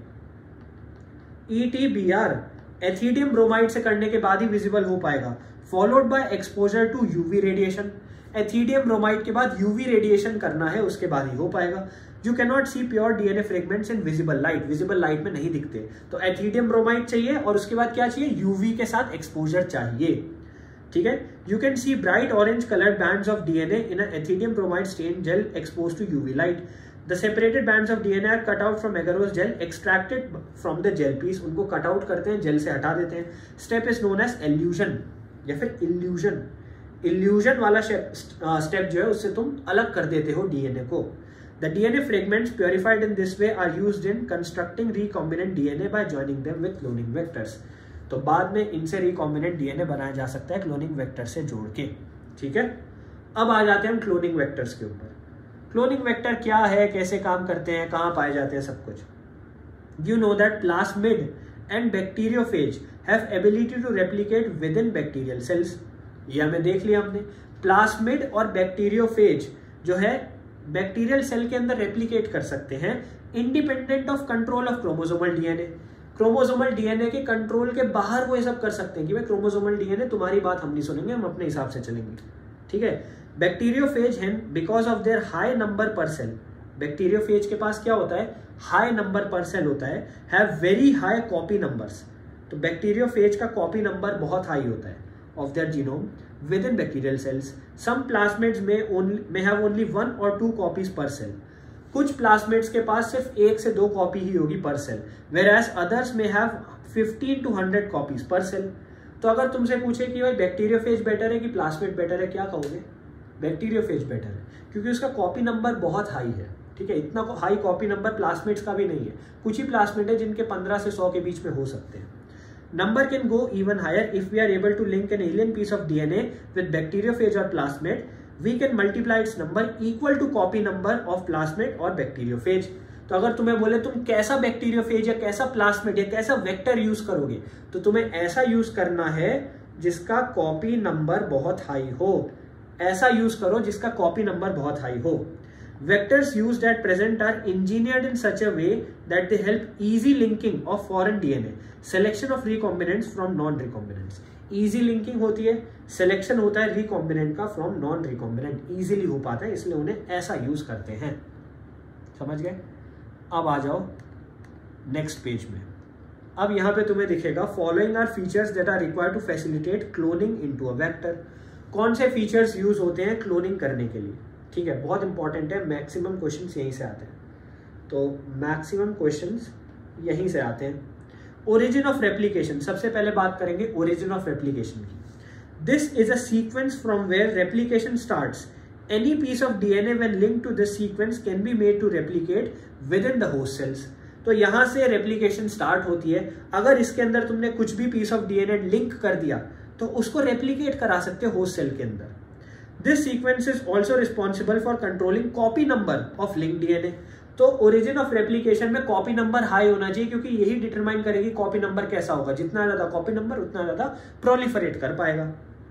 ETBR। Ethidium bromide से करने के बाद ही विजिबल हो पाएगा। Followed by exposure to UV radiation. Ethidium bromide के बाद यूवी रेडिएशन करना है, उसके बाद ही हो पाएगा। You can not see pure DNA fragments in visible light, visible light में नहीं दिखते। तो एथिडियम ब्रोमाइड चाहिए और उसके बाद क्या चाहिए, यूवी के साथ एक्सपोजर चाहिए। ठीक है, you can see bright orange coloured bands of DNA in ethidium bromide stain gel expose to UV light. The separated bands of DNA are cut out from agarose gel extracted from the gel piece. उनको कट आउट करते हैं, जेल से हटा देते हैं। Step is known as elution या फिर इल्यूजन। इल्यूजन वाला स्टेप जो है उससे तुम अलग कर देते हो डीएनए को। The DNA fragments purified in this way are used in constructing recombinant DNA by joining them with cloning vectors. तो बाद में इनसे रिकॉम्बिनेंट डीएनए बनाया जा सकता है क्लोनिंग वेक्टर से जोड़ के। ठीक है, अब आ जाते हैं हम क्लोनिंग वेक्टर्स के ऊपर। क्लोनिंग वेक्टर क्या है, कैसे काम करते हैं, कहाँ पाए जाते हैं, सब कुछ। You know that plasmid and bacteriophage have ability to replicate within bacterial cells. ये हमें देख लिया हमने। प्लास्मिड और बैक्टीरियोफेज जो है बैक्टीरियल सेल के अंदर रेप्लिकेट कर सकते हैं independent of control of chromosomal DNA. Chromosomal DNA के कंट्रोल के बाहर वो ये सब कर सकते हैं कि भाई क्रोमोसोमल डीएनए तुम्हारी बात हम नहीं सुनेंगे, हम अपने हिसाब से चलेंगे। ठीक है, बैक्टीरियोफेज हैं because of their high number per cell. Bacteriophage के पास क्या होता है, हाई नंबर पर सेल होता है, have very high copy numbers. तो बैक्टीरियोफेज का कॉपी नंबर बहुत हाई होता है of their genome within bacterial cells. Some plasmids may have only 1 or 2 copies per cell. कुछ प्लाज्मिड्स के पास सिर्फ 1 से 2 कॉपी ही होगी per cell, whereas others may have 15 to 100 copies per cell. तो अगर तुमसे पूछे कि भाई बैक्टीरियोफेज बेटर है कि प्लाज्मिड बेटर है, क्या कहोगे? बैक्टीरियोफेज बेटर है, क्योंकि उसका कॉपी नंबर बहुत हाई है। ठीक है, इतना हाई कॉपी नंबर प्लाज्मिड्स का भी नहीं है। कुछ ही प्लाज्मिड है जिनके 15 से 100 के बीच में हो सकते हैं। Number can go even higher if we are able to link an alien piece of DNA with bacteriophage or plasmid. We can multiply its number equal to copy number of plasmid or bacteriophage. तो अगर तुम्हें बोले तुम कैसा बैक्टीरियोफेज या कैसा प्लास्मिड या कैसा वेक्टर यूज करोगे, तो तुम्हें ऐसा यूज करना है जिसका कॉपी नंबर बहुत हाई हो। ऐसा यूज करो जिसका कॉपी नंबर बहुत हाई हो। Vectors used at present are engineered in such a way that they help easy linking of foreign DNA, selection of recombinants from non-recombinants. Easy linking होती है, selection होता है recombinant का from non-recombinant, easily हो पाता है, इसलिए उन्हें ऐसा यूज करते हैं। समझ गए? अब आ जाओ नेक्स्ट पेज में। अब यहाँ पे तुम्हें दिखेगा following are features that are required to facilitate cloning into a vector. कौन से फीचर्स यूज होते हैं क्लोनिंग करने के लिए? ठीक है, बहुत इंपॉर्टेंट है, मैक्सिमम क्वेश्चंस यहीं से आते हैं। तो मैक्सिमम क्वेश्चंस यहीं से आते हैं। ओरिजिन ऑफ रेप्लिकेशन, सबसे पहले बात करेंगे ओरिजिन ऑफ रेप्लिकेशन की। This is a sequence from where replication starts. Any piece of DNA when linked to this sequence can be made to replicate within the host cells. तो यहां से रेप्लिकेशन स्टार्ट होती है। अगर इसके अंदर तुमने कुछ भी पीस ऑफ डीएनए लिंक कर दिया तो उसको रेप्लिकेट करा सकते हो होस्ट सेल के अंदर। This sequence is also responsible for controlling copy number of linked DNA. तो origin of replication में copy number high होना चाहिए, क्योंकि यही डिटरमाइन करेगी copy number कैसा होगा। जितना ज्यादा copy number उतना ज्यादा proliferate कर पाएगा।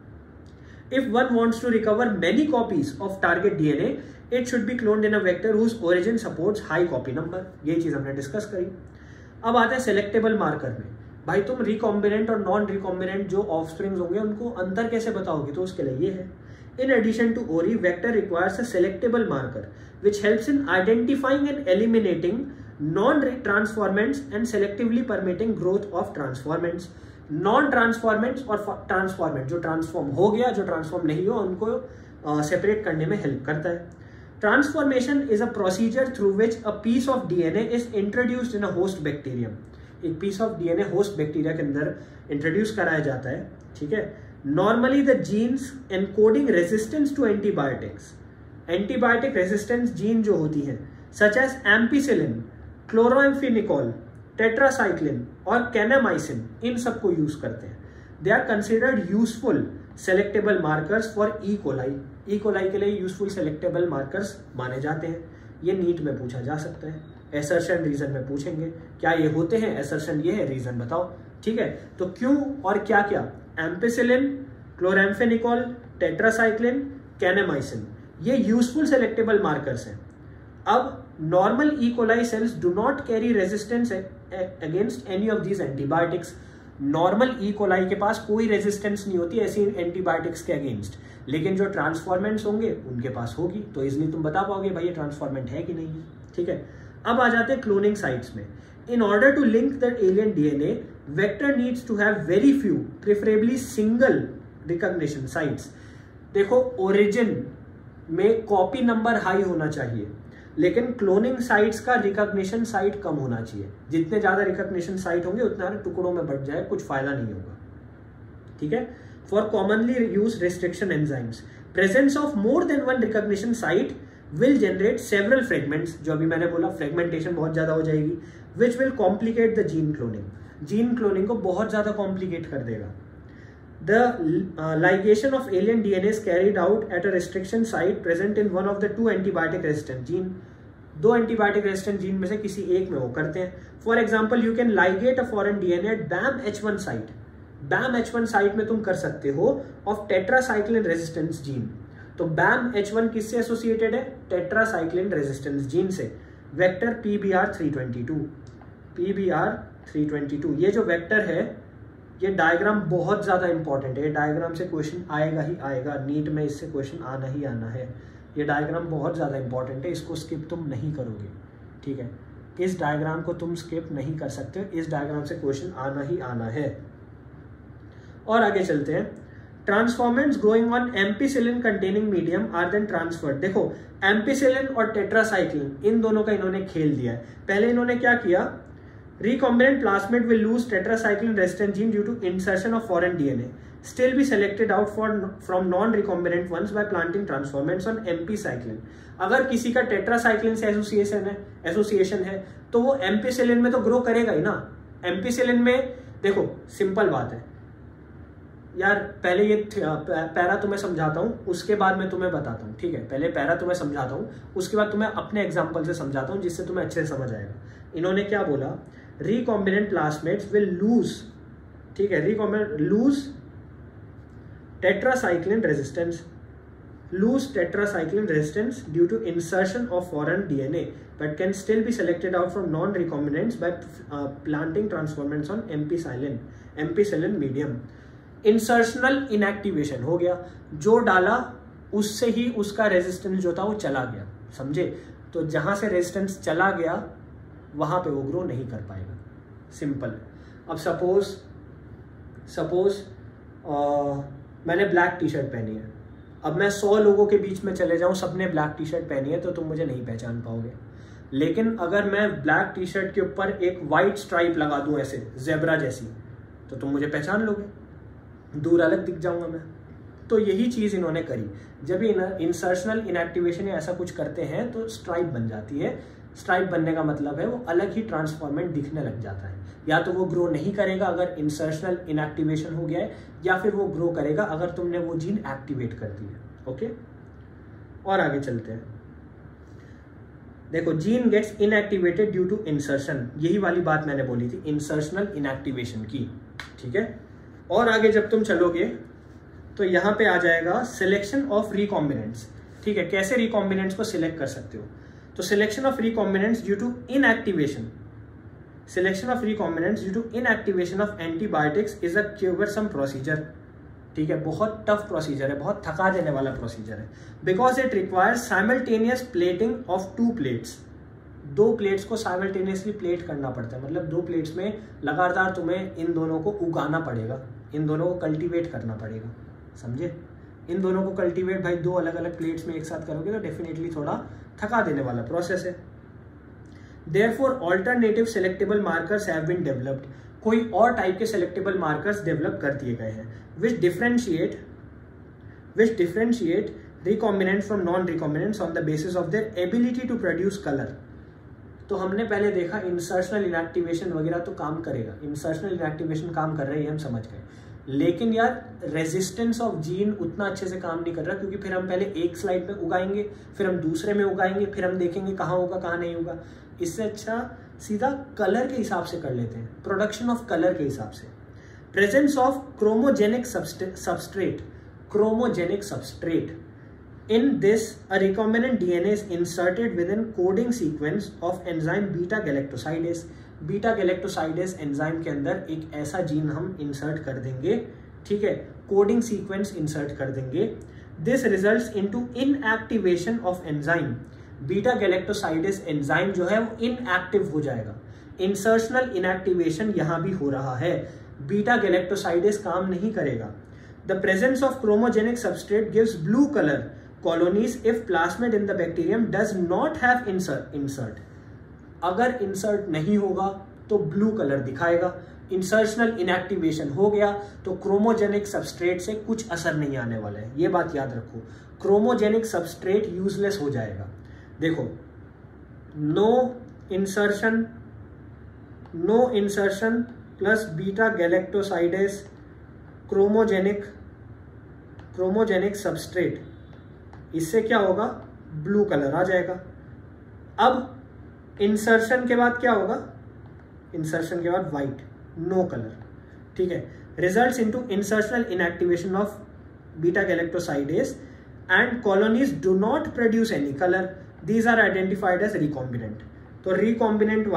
If one wants to recover many copies of target DNA, it should be cloned in a vector whose origin supports high copy number. ये चीज हमने डिस्कस करी। अब आते हैं सेलेक्टेबल मार्कर में। भाई तुम रिकॉम्बिनेंट और नॉन रिकॉम्बिनेंट जो ऑफस्प्रिंग्स होंगे उनको अंतर कैसे बताओगे? तो उसके लिए ये है। In addition to ORI, vector requires a selectable marker, which helps in identifying and eliminating non-transformants and selectively permitting growth of transformants. Non-transformants और transformant, जो transform हो गया, जो transform नहीं हो, उनको separate करने में help करता है। Transformation is a procedure through which a piece of DNA is introduced in a host bacterium. एक piece of DNA host bacteria के अंदर introduce कराया जाता है, ठीक है। Normally the genes encoding resistance to antibiotics, antibiotic resistance gene जो होती है, such as ampicillin, chloramphenicol, tetracycline और कैनामाइसिन, इन सबको यूज करते हैं। They are considered useful selectable markers for E coli. E coli के लिए यूजफुल सेलेक्टेबल मार्कर्स माने जाते हैं। ये नीट में पूछा जा सकता है, एसर्शन रीजन में पूछेंगे क्या ये होते हैं, एसर्शन ये है, रीजन बताओ। ठीक है, तो क्यों और क्या क्या, एम्पिसिलिन, क्लोराम्फेनिकोल, टेट्रासाइक्लिन, कैनामाइसिन, ये यूजफुल सेलेक्टेबल मार्कर्स हैं। अब normal E coli cells do not carry resistance against any of these antibiotics. Normal E coli के पास कोई रेजिस्टेंस नहीं होती ऐसी एंटीबायोटिक्स के अगेंस्ट, लेकिन जो ट्रांसफॉर्मेंट्स होंगे उनके पास होगी, तो इसलिए तुम बता पाओगे भाई ये ट्रांसफॉर्मेंट है कि नहीं है। ठीक है, अब आ जाते हैं क्लोनिंग साइट्स में। In order to link the alien DNA, vector needs to have very few, preferably single recognition sites. देखो, ओरिजिन में कॉपी नंबर हाई होना चाहिए, लेकिन क्लोनिंग साइट्स का रिकॉग्निशन साइट कम होना चाहिए। जितने ज्यादा रिकॉग्निशन साइट होंगे उतना टुकड़ों में बढ़ जाए, कुछ फायदा नहीं होगा। ठीक है, for commonly use restriction enzymes, presence of more than one recognition site will generate several fragments, जो अभी मैंने बोला फ्रेगमेंटेशन बहुत ज्यादा हो जाएगी, which will complicate the gene cloning. Gene cloning को बहुत ज्यादा कॉम्प्लिकेट कर देगा। The ligation of alien DNA is carried out at a restriction site present in one of the two antibiotic resistant gene. दो एंटीबायोटिक रेजिस्टेंट जीन में से किसी एक में वो करते हैं। For example, you can ligate a foreign DNA at BAM-H1 site. BAM-H1 site में तुम कर सकते हो ऑफ टेट्रासाइक्लिन रेजिस्टेंस जीन। तो BAM-H1 किससे एसोसिएटेड है? टेट्रासाइक्लिन रेजिस्टेंस जीन से। वेक्टर PBR322, PBR322, ये जो वेक्टर है, ये डायग्राम बहुत ज्यादा इंपॉर्टेंट है। ये डायग्राम से क्वेश्चन आएगा ही आएगा, नीट में इससे क्वेश्चन आना ही आना है। ये डायग्राम बहुत ज्यादा इंपॉर्टेंट है, इसको स्किप तुम नहीं करोगे। ठीक है, इस डायग्राम को तुम स्किप नहीं कर सकते, इस डायग्राम से क्वेश्चन आना ही आना है। और आगे चलते हैं। Transformants growing on ampicillin containing medium are then transferred. देखो, एम्पिसिलिन और टेट्रासाइक्लिन, इन दोनों का इन्होंने खेल दिया है। पहले इन्होंने क्या किया, recombinant plasmid will lose tetracycline resistant gene due to insertion of foreign DNA, still be selected out from non-recombinant ones by planting transformants on एम्पीसाइक्लिन। अगर किसी का टेट्रासाइक्लिन से एसोसिएशन है तो वो एम्पीसिलिन में तो ग्रो करेगा ही ना। एम्पीसिलिन में देखो, सिंपल बात है यार, पहले ये पैरा तुम्हें समझाता हूँ, उसके बाद मैं तुम्हें बताता हूँ। ठीक है, पहले पैरा तुम्हें समझाता हूँ, उसके बाद तुम्हें अपने एग्जाम्पल से समझाता हूँ, जिससे तुम्हें अच्छे से समझ आएगा। इन्होंने क्या बोला, recombinant plasmids will lose, ठीक है, recombinant lose tetracycline resistance due to insertion of foreign DNA, but can still be selected out from non-recombinants by planting transformants on ampicillin medium। Insertional inactivation हो गया, जो डाला उससे ही उसका रेजिस्टेंस जो था वो चला गया, समझे? तो जहां से रेजिस्टेंस चला गया वहां पे वो ग्रो नहीं कर पाएगा, सिंपल। अब सपोज मैंने ब्लैक टी शर्ट पहनी है, अब मैं 100 लोगों के बीच में चले जाऊं, सबने ब्लैक टी शर्ट पहनी है, तो तुम मुझे नहीं पहचान पाओगे। लेकिन अगर मैं ब्लैक टी शर्ट के ऊपर एक वाइट स्ट्राइप लगा दूं ऐसे जेब्रा जैसी, तो तुम मुझे पहचान लोगे, दूर अलग दिख जाऊंगा मैं। तो यही चीज इन्होंने करी, जब इंसर्शनल इनएक्टिवेशन या ऐसा कुछ करते हैं तो स्ट्राइप बन जाती है। स्ट्राइप बनने का मतलब है वो अलग ही ट्रांसफॉर्मेंट दिखने लग जाता है। या तो वो ग्रो नहीं करेगा अगर इंसर्शनल इनएक्टिवेशन हो गया है, या फिर वो ग्रो करेगा अगर तुमने वो जीन एक्टिवेट कर दी है। ओके, और आगे चलते हैं। देखो, gene gets inactivated due to insertion, यही वाली बात मैंने बोली थी, इंसर्शनल इनएक्टिवेशन की। ठीक है, और आगे जब तुम चलोगे तो यहां पे आ जाएगा सिलेक्शन ऑफ रिकॉम्बिनेंट्स। ठीक है, कैसे रिकॉम्बिनेंट्स को सिलेक्ट कर सकते हो? तो selection of recombinants due to inactivation, of antibiotics is a cumbersome procedure. ठीक है, बहुत टफ प्रोसीजर है, बहुत थका देने वाला प्रोसीजर है, because it requires simultaneous plating of 2 plates. 2 plates को साइमल्टेनियसली प्लेट करना पड़ता है, मतलब 2 प्लेट्स में लगातार तुम्हें इन दोनों को उगाना पड़ेगा, इन दोनों को कल्टीवेट करना पड़ेगा, समझे? इन दोनों को कल्टीवेट भाई 2 अलग अलग प्लेट्स में एक साथ करोगे तो डेफिनेटली थोड़ा थका देने वाला प्रोसेस है। Therefore, alternative selectable markers have been developed. कोई और टाइप के सेलेक्टेबल मार्कर्स डेवलप कर दिए गए हैं, which differentiate recombinants from non-recombinants on the basis of their ability to produce color. तो हमने पहले देखा इंसर्शनल इनएक्टिवेशन वगैरह तो काम करेगा, इंसर्शनल इनएक्टिवेशन काम कर रही है, हम समझ गए, लेकिन यार रेजिस्टेंस ऑफ जीन उतना अच्छे से काम नहीं कर रहा, क्योंकि फिर हम पहले एक स्लाइड में उगाएंगे, फिर हम दूसरे में उगाएंगे, फिर हम देखेंगे कहाँ होगा कहाँ नहीं होगा। इससे अच्छा सीधा कलर के हिसाब से कर लेते हैं, प्रोडक्शन ऑफ कलर के हिसाब से। Presence of chromogenic substrate, chromogenic substrate, in this a recombinant DNA is inserted within coding sequence of enzyme beta galactosidase। Beta galactosidase enzyme के अंदर एक ऐसा जीन हम इंसर्ट कर देंगे, ठीक है, कोडिंग सीक्वेंस इंसर्ट कर देंगे। This results into inactivation of enzyme. Beta galactosidase enzyme जो है वो इनएक्टिव हो जाएगा। इंसर्शनल इनएक्टिवेशन यहां भी हो रहा है, बीटा गैलेक्टोसाइडेस काम नहीं करेगा। The presence of chromogenic substrate gives blue colour colonies if plasmid in the bacterium does not have insert। अगर इंसर्ट नहीं होगा तो ब्लू कलर दिखाएगा। इंसर्शनल इनएक्टिवेशन हो गया तो क्रोमोजेनिक सबस्ट्रेट से कुछ असर नहीं आने वाला है, ये बात याद रखो। क्रोमोजेनिक सबस्ट्रेट यूजलेस हो जाएगा। देखो, no insertion plus beta galactosidase chromogenic substrate, इससे क्या होगा, ब्लू कलर आ जाएगा। अब इंसर्शन के बाद क्या होगा, इंसर्शन के बाद व्हाइट, नो कलर, ठीक है। Results into insertional inactivation of beta galactosidase and colonies do not produce any colour, these are identified as recombinant. तो रिकॉम्बिनेंट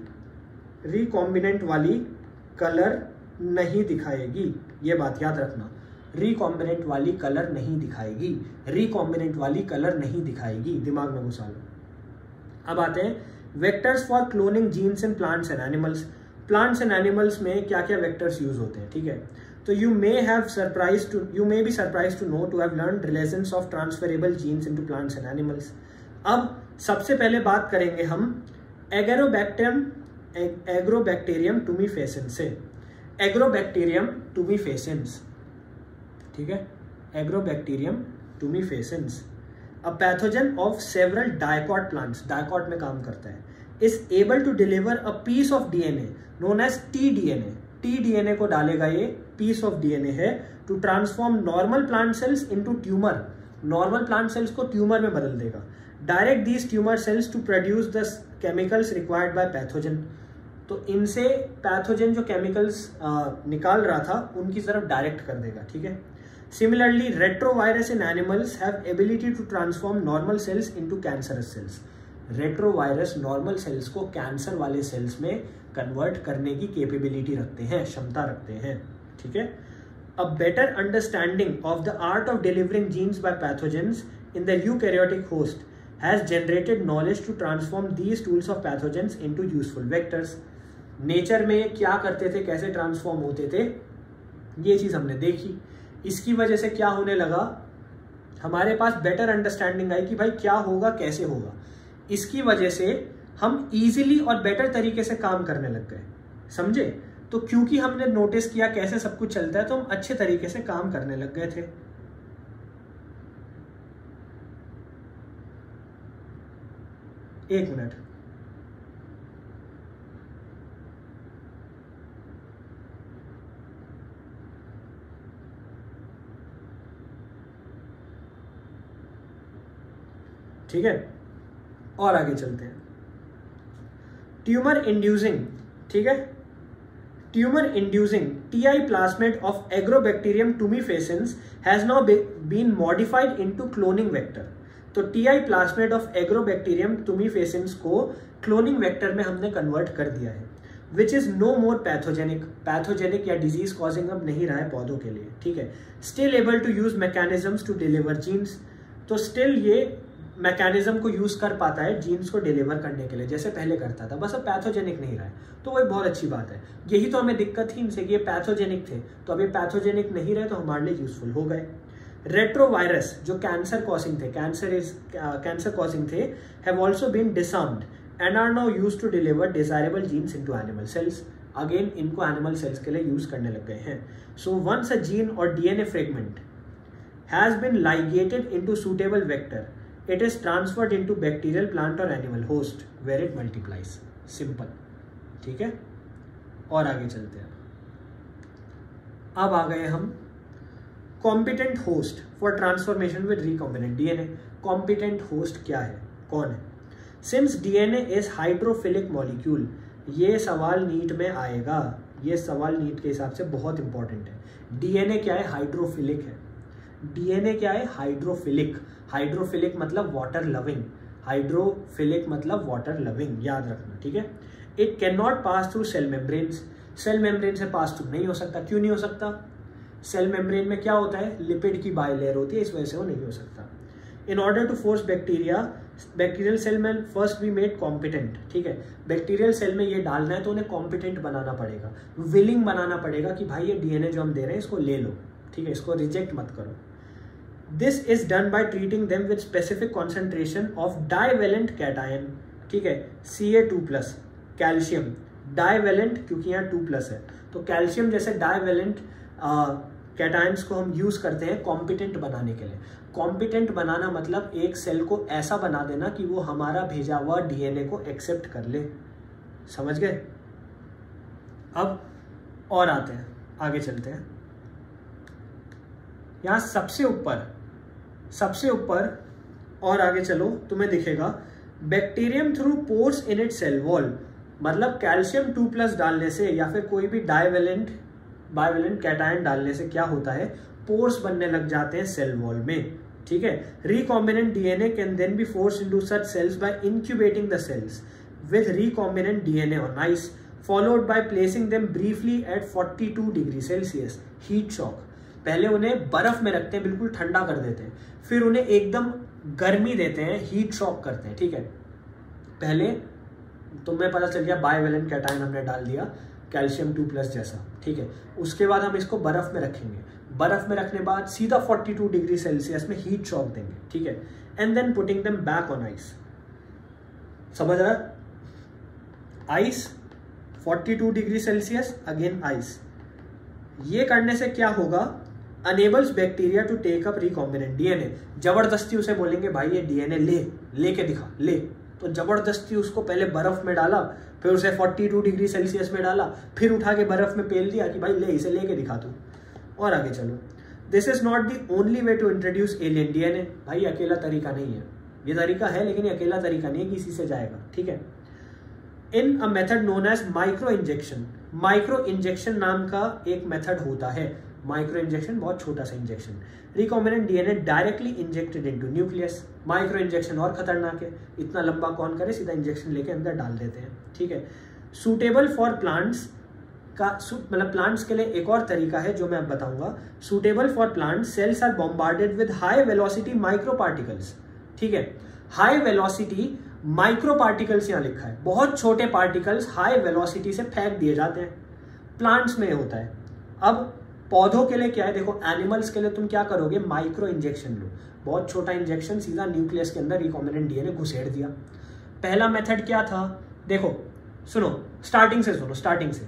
वाली कलर नहीं दिखाएगी, ये बात याद रखना। रिकॉम्बिनेंट वाली कलर नहीं दिखाएगी, रिकॉम्बिनेंट वाली कलर नहीं दिखाएगी, दिमाग में घुसा लो। अब आते हैं vectors for cloning genes in plants and animals. Plants and animals में क्या क्या वेक्टर्स यूज होते हैं, ठीक है। तो you may be surprise to know to have learned relations of transferable genes into plants and animals. अब सबसे पहले बात करेंगे हम एग्रोबैक्टीरियम टूमीफेसेंस से। एग्रोबैक्टीरियम टूमीफेसेंस, ठीक है, Agrobacterium tumefaciens, a pathogen of several dicot plants, dicot में काम करता है, is able to deliver a piece of DNA known as T-DNA. T-DNA को डालेगा, ये पीस ऑफ डीएनए है, to transform normal plant cells into tumour. Normal plant cells को ट्यूमर में बदल देगा। Direct these tumour cells to produce the chemicals required by pathogen. तो इनसे पैथोजन जो केमिकल्स निकाल रहा था उनकी तरफ डायरेक्ट कर देगा, ठीक है। Similarly, retrovirus in animals have ability to transform normal cells into cancerous cells। Retrovirus normal cells को कैंसर वाले सेल्स में कन्वर्ट करने की कैपेबिलिटी रखते हैं, क्षमता रखते हैं, ठीक है। A better understanding of the art of delivering genes by pathogens in the eukaryotic host has generated knowledge to transform these tools of pathogens into useful vectors। Nature में क्या करते थे, कैसे ट्रांसफॉर्म होते थे, ये चीज हमने देखी। इसकी वजह से क्या होने लगा, हमारे पास बेटर अंडरस्टैंडिंग आई कि भाई क्या होगा, कैसे होगा। इसकी वजह से हम इजीली और बेटर तरीके से काम करने लग गए, समझे। तो क्योंकि हमने नोटिस किया कैसे सब कुछ चलता है, तो हम अच्छे तरीके से काम करने लग गए थे। एक मिनट, ठीक है, और आगे चलते हैं। ट्यूमर इंड्यूसिंग, ठीक है, tumour inducing Ti plasmid of Agrobacterium tumefaciens has now been modified into cloning vector. तो Ti plasmid of Agrobacterium tumefaciens को क्लोनिंग वेक्टर में हमने कन्वर्ट कर दिया है, which is no more pathogenic या डिजीज कॉजिंग अब नहीं रहा है पौधों के लिए, ठीक है। Still able to use mechanisms to deliver genes. तो स्टिल ये मैकेनिज्म को यूज कर पाता है जीन्स को डिलीवर करने के लिए, जैसे पहले करता था, बस अब पैथोजेनिक नहीं रहा है। तो वो एक बहुत अच्छी बात है। यही तो हमें दिक्कत थी इनसे कि ये पैथोजेनिक थे, तो अब ये पैथोजेनिक नहीं रहे, तो हमारे लिए यूजफुल हो गए। रेट्रोवायरस जो कैंसर कॉजिंग थे have also been disarmed and are now used to deliver desirable genes into animal cells. Again इनको एनिमल सेल्स के लिए यूज करने लग गए हैं। सो वंस अ जीन और DNA fragment has been ligated into suitable vector, it is transferred into bacterial, plant और animal host where it multiplies. Simple, ठीक है। और आगे चलते हैं। अब आ गए हम competent host for transformation with recombinant DNA. Competent host क्या है, कौन है? Since DNA is hydrophilic molecule, ये सवाल नीट में आएगा, ये सवाल नीट के हिसाब से बहुत इंपॉर्टेंट है। डीएनए क्या है? हाइड्रोफिलिक है। डीएनए क्या है? हाइड्रोफिलिक। हाइड्रोफिलिक मतलब वाटर लविंग, हाइड्रोफिलिक मतलब वाटर लविंग, याद रखना, ठीक है। It can not pass through cell membranes, cell membrane से पास थ्रू नहीं हो सकता। क्यों नहीं हो सकता? सेल मेम्ब्रेन में क्या होता है? लिपिड की बाइलेयर होती है, इस वजह से वो नहीं हो सकता। In order to force bacteria, bacterial cell में फर्स्ट बी मेड कॉम्पिटेंट, ठीक है। बैक्टीरियल सेल में ये डालना है तो उन्हें कॉम्पिटेंट बनाना पड़ेगा, विलिंग बनाना पड़ेगा कि भाई ये डीएनए जो हम दे रहे हैं इसको ले लो, ठीक है, इसको रिजेक्ट मत करो। This is done by treating them with specific concentration of divalent cation, ठीक है, Ca2+, कैल्शियम डाइवेलेंट, क्योंकि यहाँ 2+ है, तो कैल्शियम जैसे डाइवेलेंट कैटायंस को हम यूज करते हैं कॉम्पिटेंट बनाने के लिए। कॉम्पिटेंट बनाना मतलब एक सेल को ऐसा बना देना कि वो हमारा भेजा हुआ डीएनए को एक्सेप्ट कर ले। समझ गए? अब और आते हैं, आगे चलते हैं। यहां सबसे ऊपर और आगे चलो, तुम्हें दिखेगा bacterium through pores in it cell wall, मतलब कैल्शियम 2+ डालने से या फिर कोई भी बाइवेलेंट कैटायन डालने से क्या होता है? पोर्स बनने लग जाते हैं सेल वॉल में, ठीक है। Recombinant DNA can then be force into such cells by incubating the cells with recombinant DNA on ice, followed by placing them briefly at 42 degree Celsius heat shock. पहले उन्हें बर्फ में रखते हैं, बिल्कुल ठंडा कर देते हैं, फिर उन्हें एकदम गर्मी देते हैं, हीट शॉक करते हैं, ठीक है। पहले तुम्हें पता चल गया बाइवेलेंट कैटायन हमने डाल दिया कैल्शियम 2+ जैसा, ठीक है। उसके बाद हम इसको बर्फ में रखेंगे, बर्फ में रखने बाद सीधा 42 डिग्री सेल्सियस में हीट शॉक देंगे, ठीक है, and then putting them back on ice. समझ रहा? Ice, 42 degree Celsius, again ice. ये करने से क्या होगा? Enables bacteria to take up recombinant DNA. जबरदस्ती उसे बोलेंगे भाई ये डीएनए लेके दिखा, ले, तो जबरदस्ती उसको पहले बर्फ में डाला, फिर उसे 42 डिग्री सेल्सियस में डाला, फिर उठा के बर्फ में पेल दिया कि भाई ले, इसे लेके दिखा तू। और आगे चलो। This is not the only way to introduce alien DNA. भाई अकेला तरीका नहीं है, ये तरीका है लेकिन ये अकेला तरीका नहीं है कि इसी से जाएगा, ठीक है। In a method known as micro injection, micro injection नाम का एक मेथड होता है। माइक्रो इंजेक्शन बहुत छोटा सा injection, recombinant DNA directly injected into nucleus. Micro injection और खतरनाक है, इतना लंबा कौन करे, सीधा इंजेक्शन लेके अंदर डाल देते हैं, ठीक है। सूटेबल फॉर प्लांट्स का मतलब प्लांट्स के लिए एक और तरीका है जो मैं अब बताऊंगा। Suitable for plants, cells are bombarded with high velocity micro particles, ठीक है। हाई वेलोसिटी माइक्रो पार्टिकल्स यहां लिखा है, बहुत छोटे पार्टिकल्स हाई वेलोसिटी से फेंक दिए जाते हैं, प्लांट्स में होता है। अब पौधों के लिए क्या है, देखो एनिमल्स के लिए तुम क्या करोगे, माइक्रो इंजेक्शन लो, बहुत छोटा इंजेक्शन, सीधा न्यूक्लियस के अंदर रिकॉम्बिनेंट डीएनए घुसेड़ दिया। पहला मेथड क्या था, देखो सुनो, स्टार्टिंग से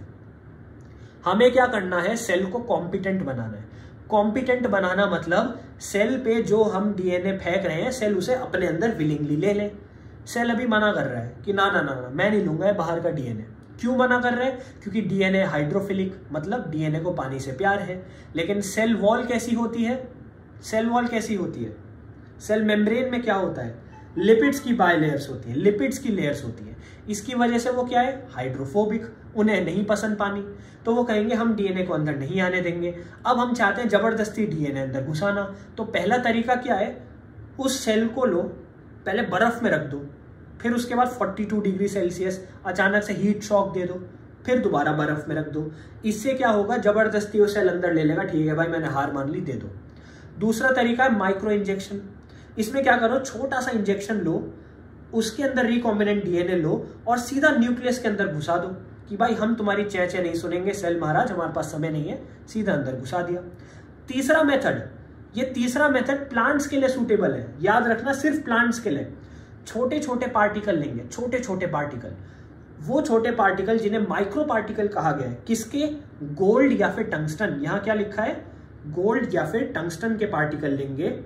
हमें क्या करना है, सेल को कॉम्पिटेंट बनाना है। कॉम्पिटेंट बनाना मतलब सेल पे जो हम डीएनए फेंक रहे हैं, सेल उसे अपने अंदर विलिंगली ले ले। सेल अभी मना कर रहा है कि ना ना ना, मैं नहीं लूंगा बाहर का डीएनए। क्यों मना कर रहे हैं? क्योंकि डीएनए हाइड्रोफिलिक, मतलब डीएनए को पानी से प्यार है। लेकिन सेल वॉल कैसी होती है, सेल वॉल कैसी होती है, सेल मेम्ब्रेन में क्या होता है, लिपिड्स की बाइलेयर्स होती है, लिपिड्स की लेयर्स होती है। इसकी वजह से वो क्या है, हाइड्रोफोबिक, उन्हें नहीं पसंद पानी, तो वो कहेंगे हम डीएनए को अंदर नहीं आने देंगे। अब हम चाहते हैं जबरदस्ती डीएनए अंदर घुसाना, तो पहला तरीका क्या है, उस सेल को लो, पहले बर्फ में रख दो, फिर उसके बाद 42 डिग्री सेल्सियस अचानक से हीट शॉक दे दो, फिर दोबारा बर्फ में रख दो। इससे क्या होगा, जबरदस्ती वो सेल अंदर ले लेगा, ठीक है भाई मैंने हार मान ली, दे दो। दूसरा तरीका है माइक्रो इंजेक्शन। इसमें क्या करो, छोटा सा इंजेक्शन लो, उसके अंदर रिकॉम्बिनेंट डीएनए लो और सीधा न्यूक्लियस के अंदर घुसा दो कि भाई हम तुम्हारी चें नहीं सुनेंगे सेल महाराज, हमारे पास समय नहीं है, सीधा अंदर घुसा दिया। तीसरा मेथड, ये तीसरा मेथड प्लांट्स के लिए सूटेबल है, याद रखना, सिर्फ प्लांट्स के लिए। छोटे छोटे पार्टिकल लेंगे, छोटे छोटे पार्टिकल, वो छोटे पार्टिकल जिन्हें माइक्रो पार्टिकल कहा गया है, किसके, गोल्ड या फिर टंगस्टन, यहां क्या लिखा है, गोल्ड या फिर टंगस्टन के पार्टिकल लेंगे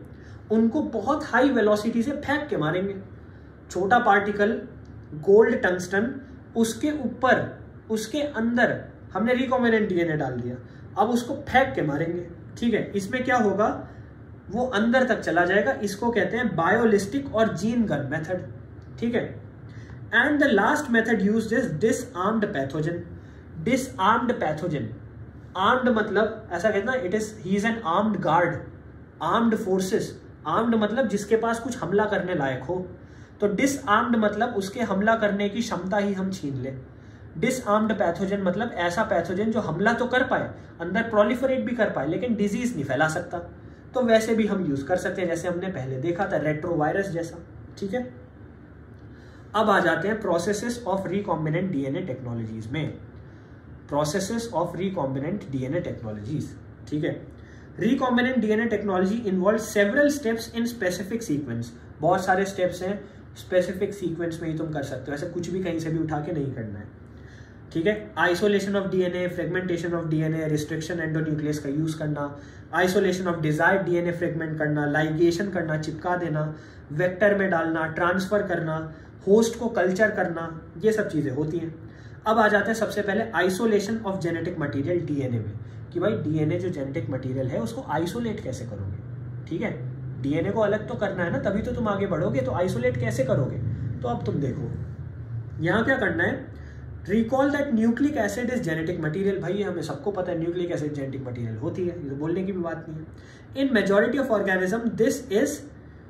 उनको बहुत हाई वेलोसिटी से फेंक के मारेंगे। छोटा पार्टिकल गोल्ड टंगस्टन, उसके ऊपर उसके अंदर हमने रिकॉम्बिनेंट डीएनए डाल दिया, अब उसको फेंक के मारेंगे। ठीक है, इसमें क्या होगा, वो अंदर तक चला जाएगा। इसको कहते हैं बायोलिस्टिक और जीन गन मेथड। ठीक है, and the last method used is disarmed pathogen. Disarmed pathogen, armed मतलब ऐसा कहते हैं, it is he is an armed guard, armed forces. Armed मतलब जिसके पास कुछ हमला करने लायक हो, तो डिसआर्म्ड मतलब उसके हमला करने की क्षमता ही हम छीन ले। डिसआर्म्ड पैथोजन मतलब ऐसा पैथोजन जो हमला तो कर पाए, अंदर प्रोलिफरेट भी कर पाए, लेकिन डिजीज नहीं फैला सकता। तो वैसे भी हम यूज कर सकते हैं, जैसे हमने पहले देखा था रेट्रोवायरस जैसा। ठीक है, अब आ जाते हैं processes of recombinant DNA technologies में। Processes of recombinant DNA technologies. ठीक है, recombinant DNA technology involve several steps in specific sequence. बहुत सारे स्टेप्स हैं, स्पेसिफिक सीक्वेंस में ही तुम कर सकते हो, ऐसे कुछ भी कहीं से भी उठा के नहीं करना है। ठीक है, isolation of DNA, fragmentation of DNA, restriction endonuclease का यूज करना, isolation of desired DNA fragment करना, लाइगेशन करना, चिपका देना, वेक्टर में डालना, ट्रांसफर करना, होस्ट को कल्चर करना, ये सब चीजें होती हैं। अब आ जाते हैं सबसे पहले isolation of genetic material DNA में, कि भाई डीएनए जो जेनेटिक मटेरियल है उसको आइसोलेट कैसे करोगे। ठीक है, डीएनए को अलग तो करना है ना, तभी तो तुम आगे बढ़ोगे, तो आइसोलेट कैसे करोगे। तो अब तुम देखो यहाँ क्या करना है, recall that nucleic acid is genetic material. भाई हमें सबको पता है न्यूक्लिक एसिड जेनेटिक मटेरियल होती है, ये तो बोलने की भी बात नहीं है। In majority of organism this is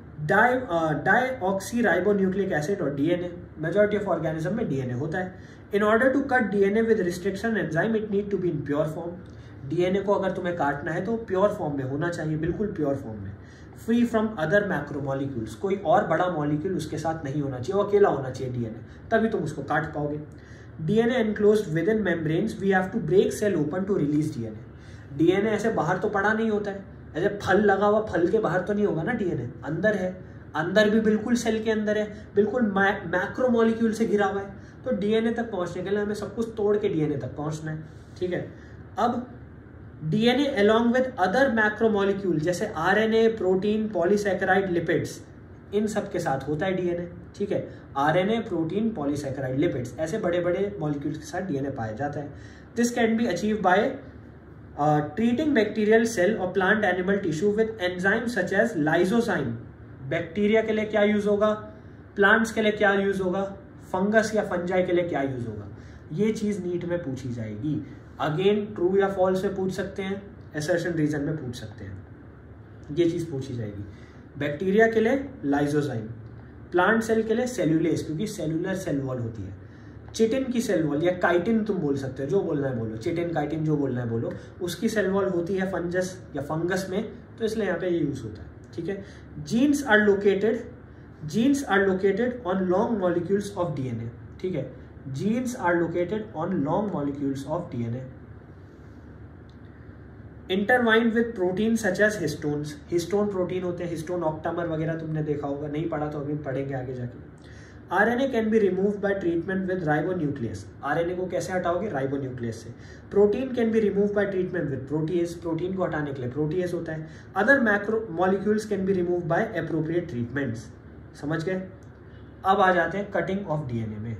deoxyribonucleic acid और डीएनए। मेजॉरिटी ऑफ ऑर्गेनिज्म में डीएनए होता है। In order to cut DNA with restriction enzyme it need to be in pure form. DNA को अगर तुम्हें काटना है तो प्योर फॉर्म में होना चाहिए, बिल्कुल प्योर फॉर्म में, फ्री फ्रॉम अदर मैक्रोमोलिक्यूल्स। कोई और बड़ा मॉलिक्यूल उसके साथ नहीं होना चाहिए, वो अकेला होना चाहिए डीएनए, तभी तुम उसको काट पाओगे। DNA enclosed within membranes, we have to break cell open to release DNA. DNA ऐसे बाहर तो पड़ा नहीं होता है, ऐसे फल लगा हुआ फल के बाहर तो नहीं होगा ना, डीएनए अंदर है, अंदर भी बिल्कुल सेल के अंदर है, बिल्कुल मैक्रोमोलिक्यूल से घिरा हुआ है। तो डीएनए तक पहुंचने के लिए हमें सब कुछ तोड़ के डीएनए तक पहुंचना है। ठीक है, अब DNA along with other macromolecule जैसे आरएनए, प्रोटीन, पॉलीसैकेराइड, लिपिड्स, इन सब के साथ होता है डीएनए। ठीक है, आरएनए, प्रोटीन, पॉलीसैकेराइड, लिपिड्स, ऐसे बड़े बड़े मॉलिक्यूल्स के साथ डीएनए पाया जाता है। This can be achieve by treating bacterial cell और plant animal tissue with enzyme such as lysozyme. Bacteria के लिए क्या यूज होगा, प्लांट्स के लिए क्या यूज होगा, फंगस या फंजाई के लिए क्या यूज होगा, ये चीज नीट में पूछी जाएगी। अगेन ट्रू या फॉल्स में पूछ सकते हैं, असर्शन रीजन में पूछ सकते हैं, ये चीज पूछी जाएगी। बैक्टीरिया के लिए लाइसोजाइम, प्लांट सेल के लिए सेल्यूलेस, क्योंकि सेल्यूलर सेल वॉल होती है। चिटिन की सेल वॉल या काइटिन तुम बोल सकते हो, जो बोलना है बोलो, चिटिन काइटिन जो बोलना है बोलो, उसकी सेल वॉल होती है फंजस या फंगस में, तो इसलिए यहाँ पे ये यूज होता है। ठीक है, genes are located on long molecules of DNA. ठीक है, genes are located on long molecules of DNA. Intertwined with protein such as histones. Histone protein होते हैं, हिस्टोन ऑक्टामर वगैरह तुमने देखा होगा, नहीं पढ़ा तो अभी पढ़ेंगे आगे जाके। RNA can be remove by treatment with ribonuclease. RNA को कैसे हटाओगे, राइबोन्यूक्लियस से। Protein can be remove by treatment with protease, protein को हटाने के लिए प्रोटीएज होता है। Other macro molecules can be remove by appropriate treatments. समझ गए। अब आ जाते हैं कटिंग ऑफ डीएनए में।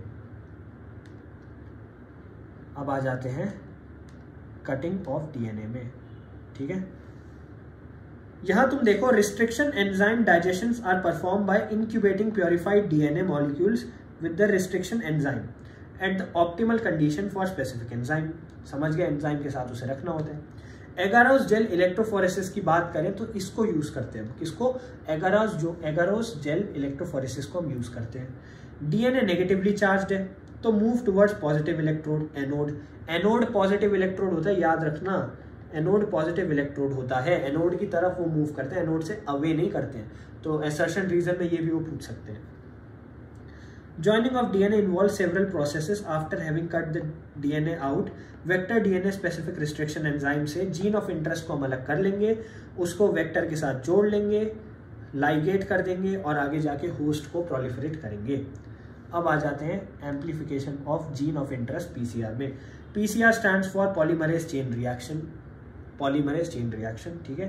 अब आ जाते हैं कटिंग ऑफ डीएनए में। ठीक है, यहां तुम देखो, restriction enzyme digestion are perform by incubating purified DNA molecules with the restriction enzyme at the optimal condition for specific enzyme. समझ गए, एंजाइम के साथ उसे रखना होता है। एगारोस जेल इलेक्ट्रोफोरेसिस की बात करें तो इसको यूज करते हैं, किसको, एगारोस जेल इलेक्ट्रोफोरेसिस को हम यूज करते हैं। डीएनए नेगेटिवली चार्ज्ड है तो move towards positive electrode, anode. Anode positive electrode होता है, याद रखना, एनोड पॉजिटिव इलेक्ट्रोड होता है, एनोड की तरफ वो मूव करते हैं, एनोड से अवे नहीं करते हैं। तो असर्शन रीजन में ये भी वो पूछ सकते हैं। Joining of DNA involves several processes after having cut the DNA out. Vector DNA specific restriction enzyme से जीन ऑफ इंटरेस्ट को हम अलग कर लेंगे, उसको वेक्टर के साथ जोड़ लेंगे, लाइगेट कर देंगे और आगे जाके होस्ट को प्रोलिफरेट करेंगे। अब आ जाते हैं amplification of gene of interest PCR में। PCR stands for polymerase chain reaction, polymerase chain reaction. ठीक है,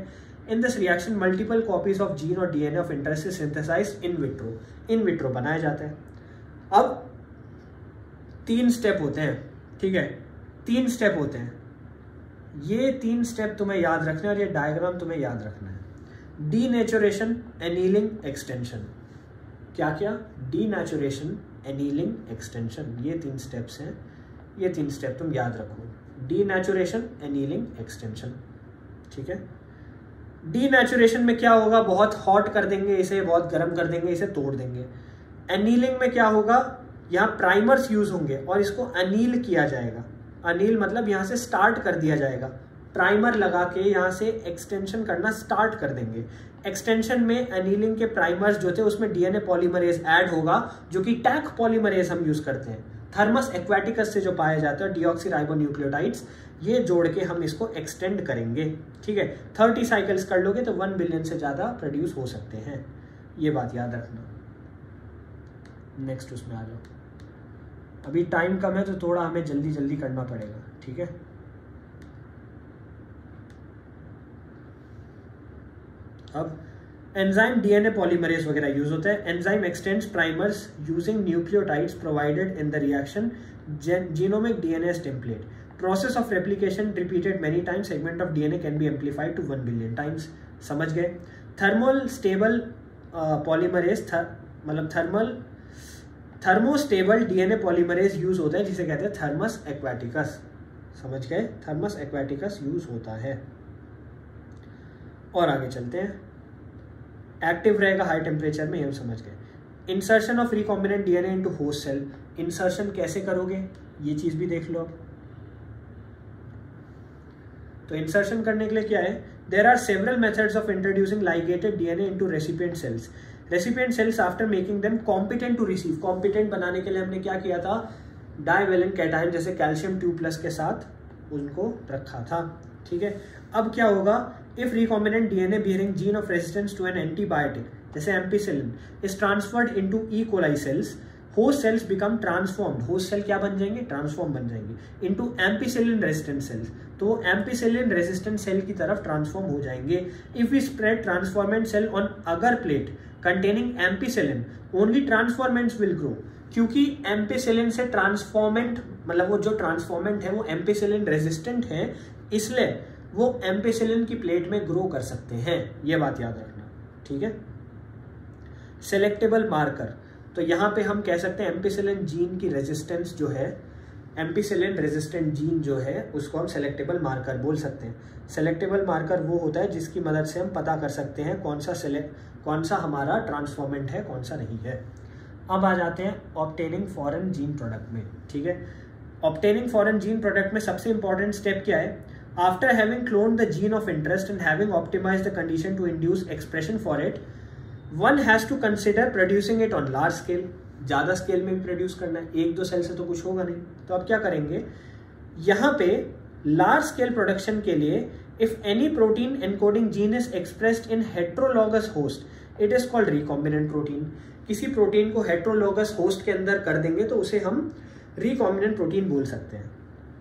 in this reaction multiple copies of gene और DNA of interest is synthesized in vitro बनाया जाता है। अब 3 स्टेप होते हैं, ठीक है, 3 स्टेप होते हैं। ये 3 स्टेप तुम्हें याद रखना है और ये डायग्राम तुम्हें याद रखना है। Denaturation, annealing, extension. क्या क्या? डीनेचुरेशन, एनीलिंग, एक्सटेंशन, ये 3 स्टेप्स हैं। ये 3 स्टेप तुम याद रखो, डीनेचुरेशन, एनीलिंग, एक्सटेंशन, ठीक है। डीनेचुरेशन में क्या होगा? बहुत हॉट कर देंगे इसे, बहुत गर्म कर देंगे इसे, तोड़ देंगे। एनीलिंग में क्या होगा? यहाँ प्राइमर्स यूज होंगे और इसको अनील किया जाएगा। अनील मतलब यहाँ से स्टार्ट कर दिया जाएगा, प्राइमर लगा के यहाँ से एक्सटेंशन करना स्टार्ट कर देंगे। एक्सटेंशन में एनीलिंग के प्राइमर्स जो थे उसमें डीएनए पॉलीमरेज ऐड होगा, जो कि टैक पॉलीमरेज हम यूज करते हैं, थर्मस एक्वाटिकस से जो पाया जाता है, डीऑक्सीराइबोन्यूक्लियोटाइड्स, ये जोड़ के हम इसको एक्सटेंड करेंगे, ठीक है। 30 साइकिल्स कर लोगे तो 1 बिलियन से ज्यादा प्रोड्यूस हो सकते हैं, ये बात याद रखना। नेक्स्ट उसमें आ जाओ, अभी टाइम कम है तो थोड़ा हमें जल्दी जल्दी करना पड़ेगा, ठीक है। अब एंजाइम डीएनए पॉलीमरेज वगैरह यूज होता है। Enzyme extends primers using nucleotides provided in the reaction genomic DNA template. Process of replication repeated many times, segment of DNA can be amplified to 1 billion times. समझ गए? थर्मल स्टेबल पॉलीमरेज, मतलब थर्मोस्टेबल डीएनए पॉलीमरेज यूज होता है, जिसे कहते हैं थर्मस एक्वाटिकस। समझ गए? थर्मस एक्वाटिकस यूज होता है। और आगे चलते हैं, एक्टिव रहेगा हाई टेम्परेचर में, ये हम समझ गए। Insertion of recombinant DNA into host cell, insertion कैसे करोगे ये चीज भी देख लो। तो इंसर्शन करने के लिए क्या है? There are several methods of introducing ligated DNA into recipient cells. Recipient cells after making them competent to receive, competent बनाने के लिए हमने क्या किया था? डाइवेलेंट कैटायन जैसे कैल्शियम 2+ के साथ उनको रखा था, ठीक है। अब क्या होगा? If recombinant DNA bearing gene of resistance to an antibiotic जैसे ampicillin is transferred into E coli cells, host cells become transformed. Host cell क्या बन जाएंगे? ट्रांसफॉर्म बन जाएंगे इनटू एम्पिसिलिन रेजिस्टेंट सेल्स, तो एम्पिसिलिन रेजिस्टेंट सेल की तरफ ट्रांसफॉर्म हो जाएंगे। If we spread transformant cell on agar plate containing ampicillin, only transformants will grow. क्योंकि एम्पिसिलिन से ट्रांसफॉर्मेंट, मतलब वो जो ट्रांसफॉर्मेंट है वो एम्पिसिलिन रेजिस्टेंट है, इसलिए वो एम्पिसिलिन की प्लेट में ग्रो कर सकते हैं, ये बात याद रखना, ठीक है। सेलेक्टेबल मार्कर, तो यहां पे हम कह सकते हैं एम्पिसिलिन जीन की रेजिस्टेंस जो है, एम्पिसिलिन रेजिस्टेंट जीन जो है उसको हम सेलेक्टेबल मार्कर बोल सकते हैं। सेलेक्टेबल मार्कर वो होता है जिसकी मदद से हम पता कर सकते हैं कौन सा हमारा ट्रांसफॉर्मेंट है, कौन सा नहीं है। अब आ जाते हैं ऑब्टेनिंग फॉरेन जीन प्रोडक्ट में, ठीक है। ऑब्टेनिंग फॉरेन जीन प्रोडक्ट में सबसे इंपॉर्टेंट स्टेप क्या है? After having cloned the gene of interest and having optimized the condition to induce expression for it, one has to consider producing it on large scale. ज़्यादा स्केल में भी प्रोड्यूस करना है, 1-2 सेल से तो कुछ होगा नहीं। तो अब क्या करेंगे? यहाँ पे लार्ज स्केल प्रोडक्शन के लिए if any protein encoding gene is expressed in heterologous host, it is called recombinant protein. किसी प्रोटीन को हेट्रोलॉगस होस्ट के अंदर कर देंगे तो उसे हम रिकॉम्बिनेंट प्रोटीन बोल सकते हैं।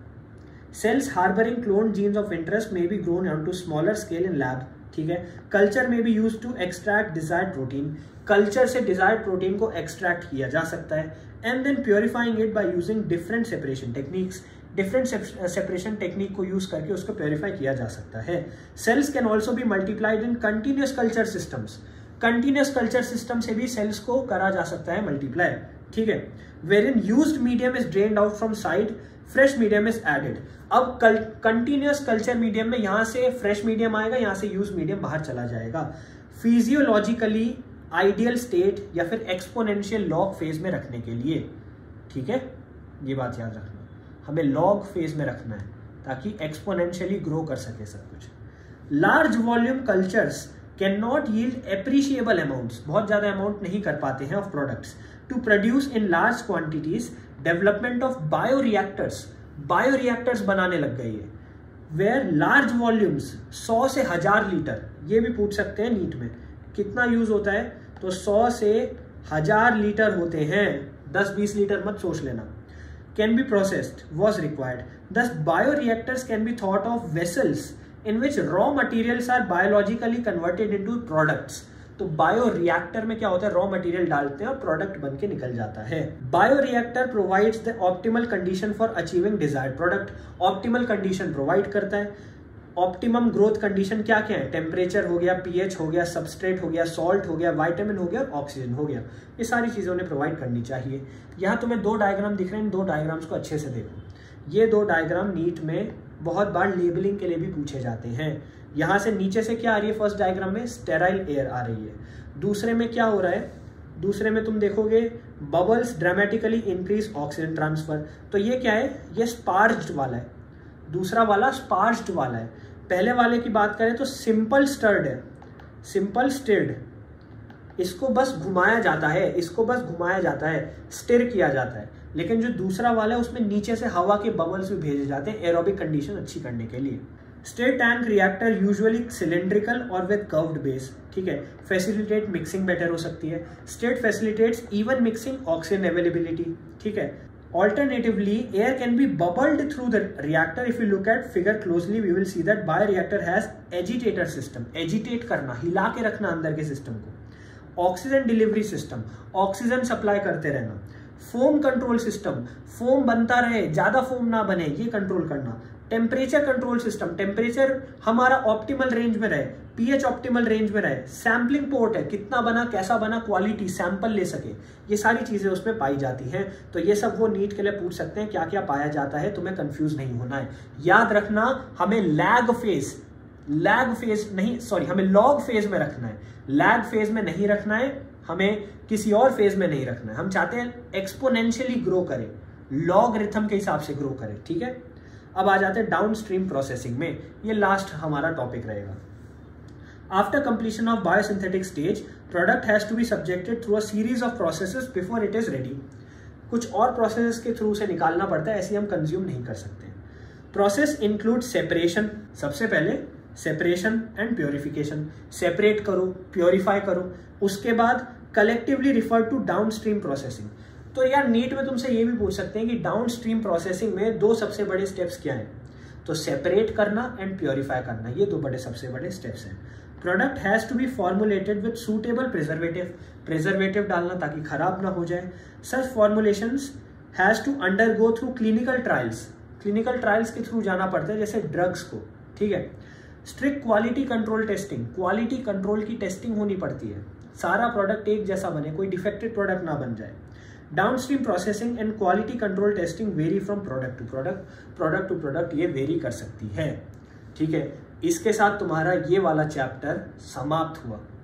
Cells harboring cloned genes of interest may be grown onto smaller scale in lab, ठीक है। Culture may be used to extract desired protein, culture से desired protein को extract किया जा सकता है, and then purifying it by using different separation techniques, different separation technique को use करके उसको purify किया जा सकता है। Cells can also be multiplied in continuous culture systems, continuous culture system से भी cells को करा जा सकता है multiply, ठीक है। Wherein used medium is drained out from side, fresh medium is added। अब कंटिन्यूअस कल्चर मीडियम में यहां से फ्रेश मीडियम आएगा, यहां से यूज मीडियम बाहर चला जाएगा। फिजियोलॉजिकली आइडियल स्टेट या फिर एक्सपोनेंशियल लॉग फेज में रखने के लिए, ठीक है, ये बात याद रखना, हमें लॉग फेज में रखना है ताकि एक्सपोनेंशियली ग्रो कर सके सब कुछ। Large volume cultures can not yield appreciable amounts, बहुत ज्यादा अमाउंट नहीं कर पाते हैं of products to produce in large quantities. Development of bioreactors, bioreactors बनाने लग गई है, वेयर लार्ज वॉल्यूम्स 100 से 1000 लीटर, ये भी पूछ सकते हैं नीट में कितना यूज होता है, तो 100 से 1000 लीटर होते हैं, 10-20 लीटर मत सोच लेना। Can be processed, was required, दस bioreactors can be thought of vessels in which raw materials are biologically converted into products. तो बायो रिएक्टर में क्या होता है, रॉ मटेरियल डालते हैं और प्रोडक्ट बन के निकल जाता है। Bio reactor provides the optimal condition for achieving desired product. Optimal condition provide करता है। ऑप्टिमम ग्रोथ कंडीशन क्या क्या है, टेम्परेचर हो गया, पीएच हो गया, सबस्ट्रेट हो गया, सॉल्ट हो गया, विटामिन हो गया और ऑक्सीजन हो गया। ये सारी चीजें उन्हें प्रोवाइड करनी चाहिए। यहाँ तुम्हें 2 डायग्राम दिख रहे हैं, इन 2 डायग्राम्स को अच्छे से देखो। ये 2 डायग्राम नीट में बहुत बार लेबलिंग के लिए भी पूछे जाते हैं। यहाँ से नीचे से क्या आ रही है, फर्स्ट डायग्राम में स्टेराइल एयर आ रही है। दूसरे में क्या हो रहा है, दूसरे में तुम देखोगे bubbles dramatically increase oxygen transfer. तो ये क्या है, ये स्पार्ज्ड वाला है, दूसरा वाला स्पार्ज्ड वाला है। पहले वाले की बात करें तो सिंपल स्टर्ड है, सिंपल स्टिर्ड, इसको बस घुमाया जाता है, इसको बस घुमाया जाता है, स्टिर किया जाता है। लेकिन जो दूसरा वाला है उसमें नीचे से हवा के बबल्स भी भेजे जाते हैं एरोबिक कंडीशन अच्छी करने के लिए। Stir tank reactor usually cylindrical और विद कर्व्ड बेस, ठीक है, फैसिलिटेट मिक्सिंग बेटर हो सकती है। Stir facilitates even mixing oxygen availability, ठीक है। Alternatively, air can be bubbled through the reactor. If you look at figure closely, we will see that bioreactor has agitator system. Agitate करना, हिला के रखना अंदर के सिस्टम को। Oxygen delivery system, oxygen supply करते रहना। फोम कंट्रोल सिस्टम, फोम बनता रहे, ज्यादा फोम ना बने, ये कंट्रोल करना। टेम्परेचर कंट्रोल सिस्टम, टेम्परेचर हमारा ऑप्टिमल रेंज में रहे, पीएच ऑप्टिमल रेंज में रहे। सैम्पलिंग पोर्ट है, कितना बना, कैसा बना, क्वालिटी, सैंपल ले सके, ये सारी चीजें उसमें पाई जाती हैं। तो ये सब वो नीट के लिए पूछ सकते हैं क्या क्या पाया जाता है, तुम्हें कंफ्यूज नहीं होना है। याद रखना हमें लैग फेज नहीं, सॉरी, हमें लॉग फेज में रखना है, लैग फेज में नहीं रखना है, हमें किसी और फेज में नहीं रखना है। हम चाहते हैं एक्सपोनेंशियली ग्रो करें, लॉग रिथम के हिसाब से ग्रो करें, ठीक है। अब आ जाते हैं डाउन स्ट्रीम प्रोसेसिंग में, ये लास्ट हमारा टॉपिक रहेगा। After completion of biosynthetic stage, product has to be subjected through a series of processes before it is ready. कुछ और प्रोसेसेस के थ्रू से निकालना पड़ता है, ऐसे हम कंज्यूम नहीं कर सकते। प्रोसेस इंक्लूड सेपरेशन, सबसे पहले सेपरेशन एंड प्योरिफिकेशन, सेपरेट करो, प्योरीफाई करो। उसके बाद collectively refer to downstream processing. तो यार नीट में तुमसे ये भी पूछ सकते हैं कि डाउन स्ट्रीम प्रोसेसिंग में 2 सबसे बड़े स्टेप्स क्या हैं, तो सेपरेट करना एंड प्योरीफाई करना, ये 2 सबसे बड़े स्टेप्स हैं। Product has to be formulated with suitable preservative डालना ताकि खराब ना हो जाए। Such formulations has to undergo through clinical trials के थ्रू जाना पड़ता है, जैसे ड्रग्स को, ठीक है। Strict quality control testing, quality control की टेस्टिंग होनी पड़ती है, सारा प्रोडक्ट एक जैसा बने, कोई डिफेक्टेड प्रोडक्ट ना बन जाए। Downstream processing and quality control testing vary from product to product, ये वेरी कर सकती है, ठीक है। इसके साथ तुम्हारा ये वाला चैप्टर समाप्त हुआ।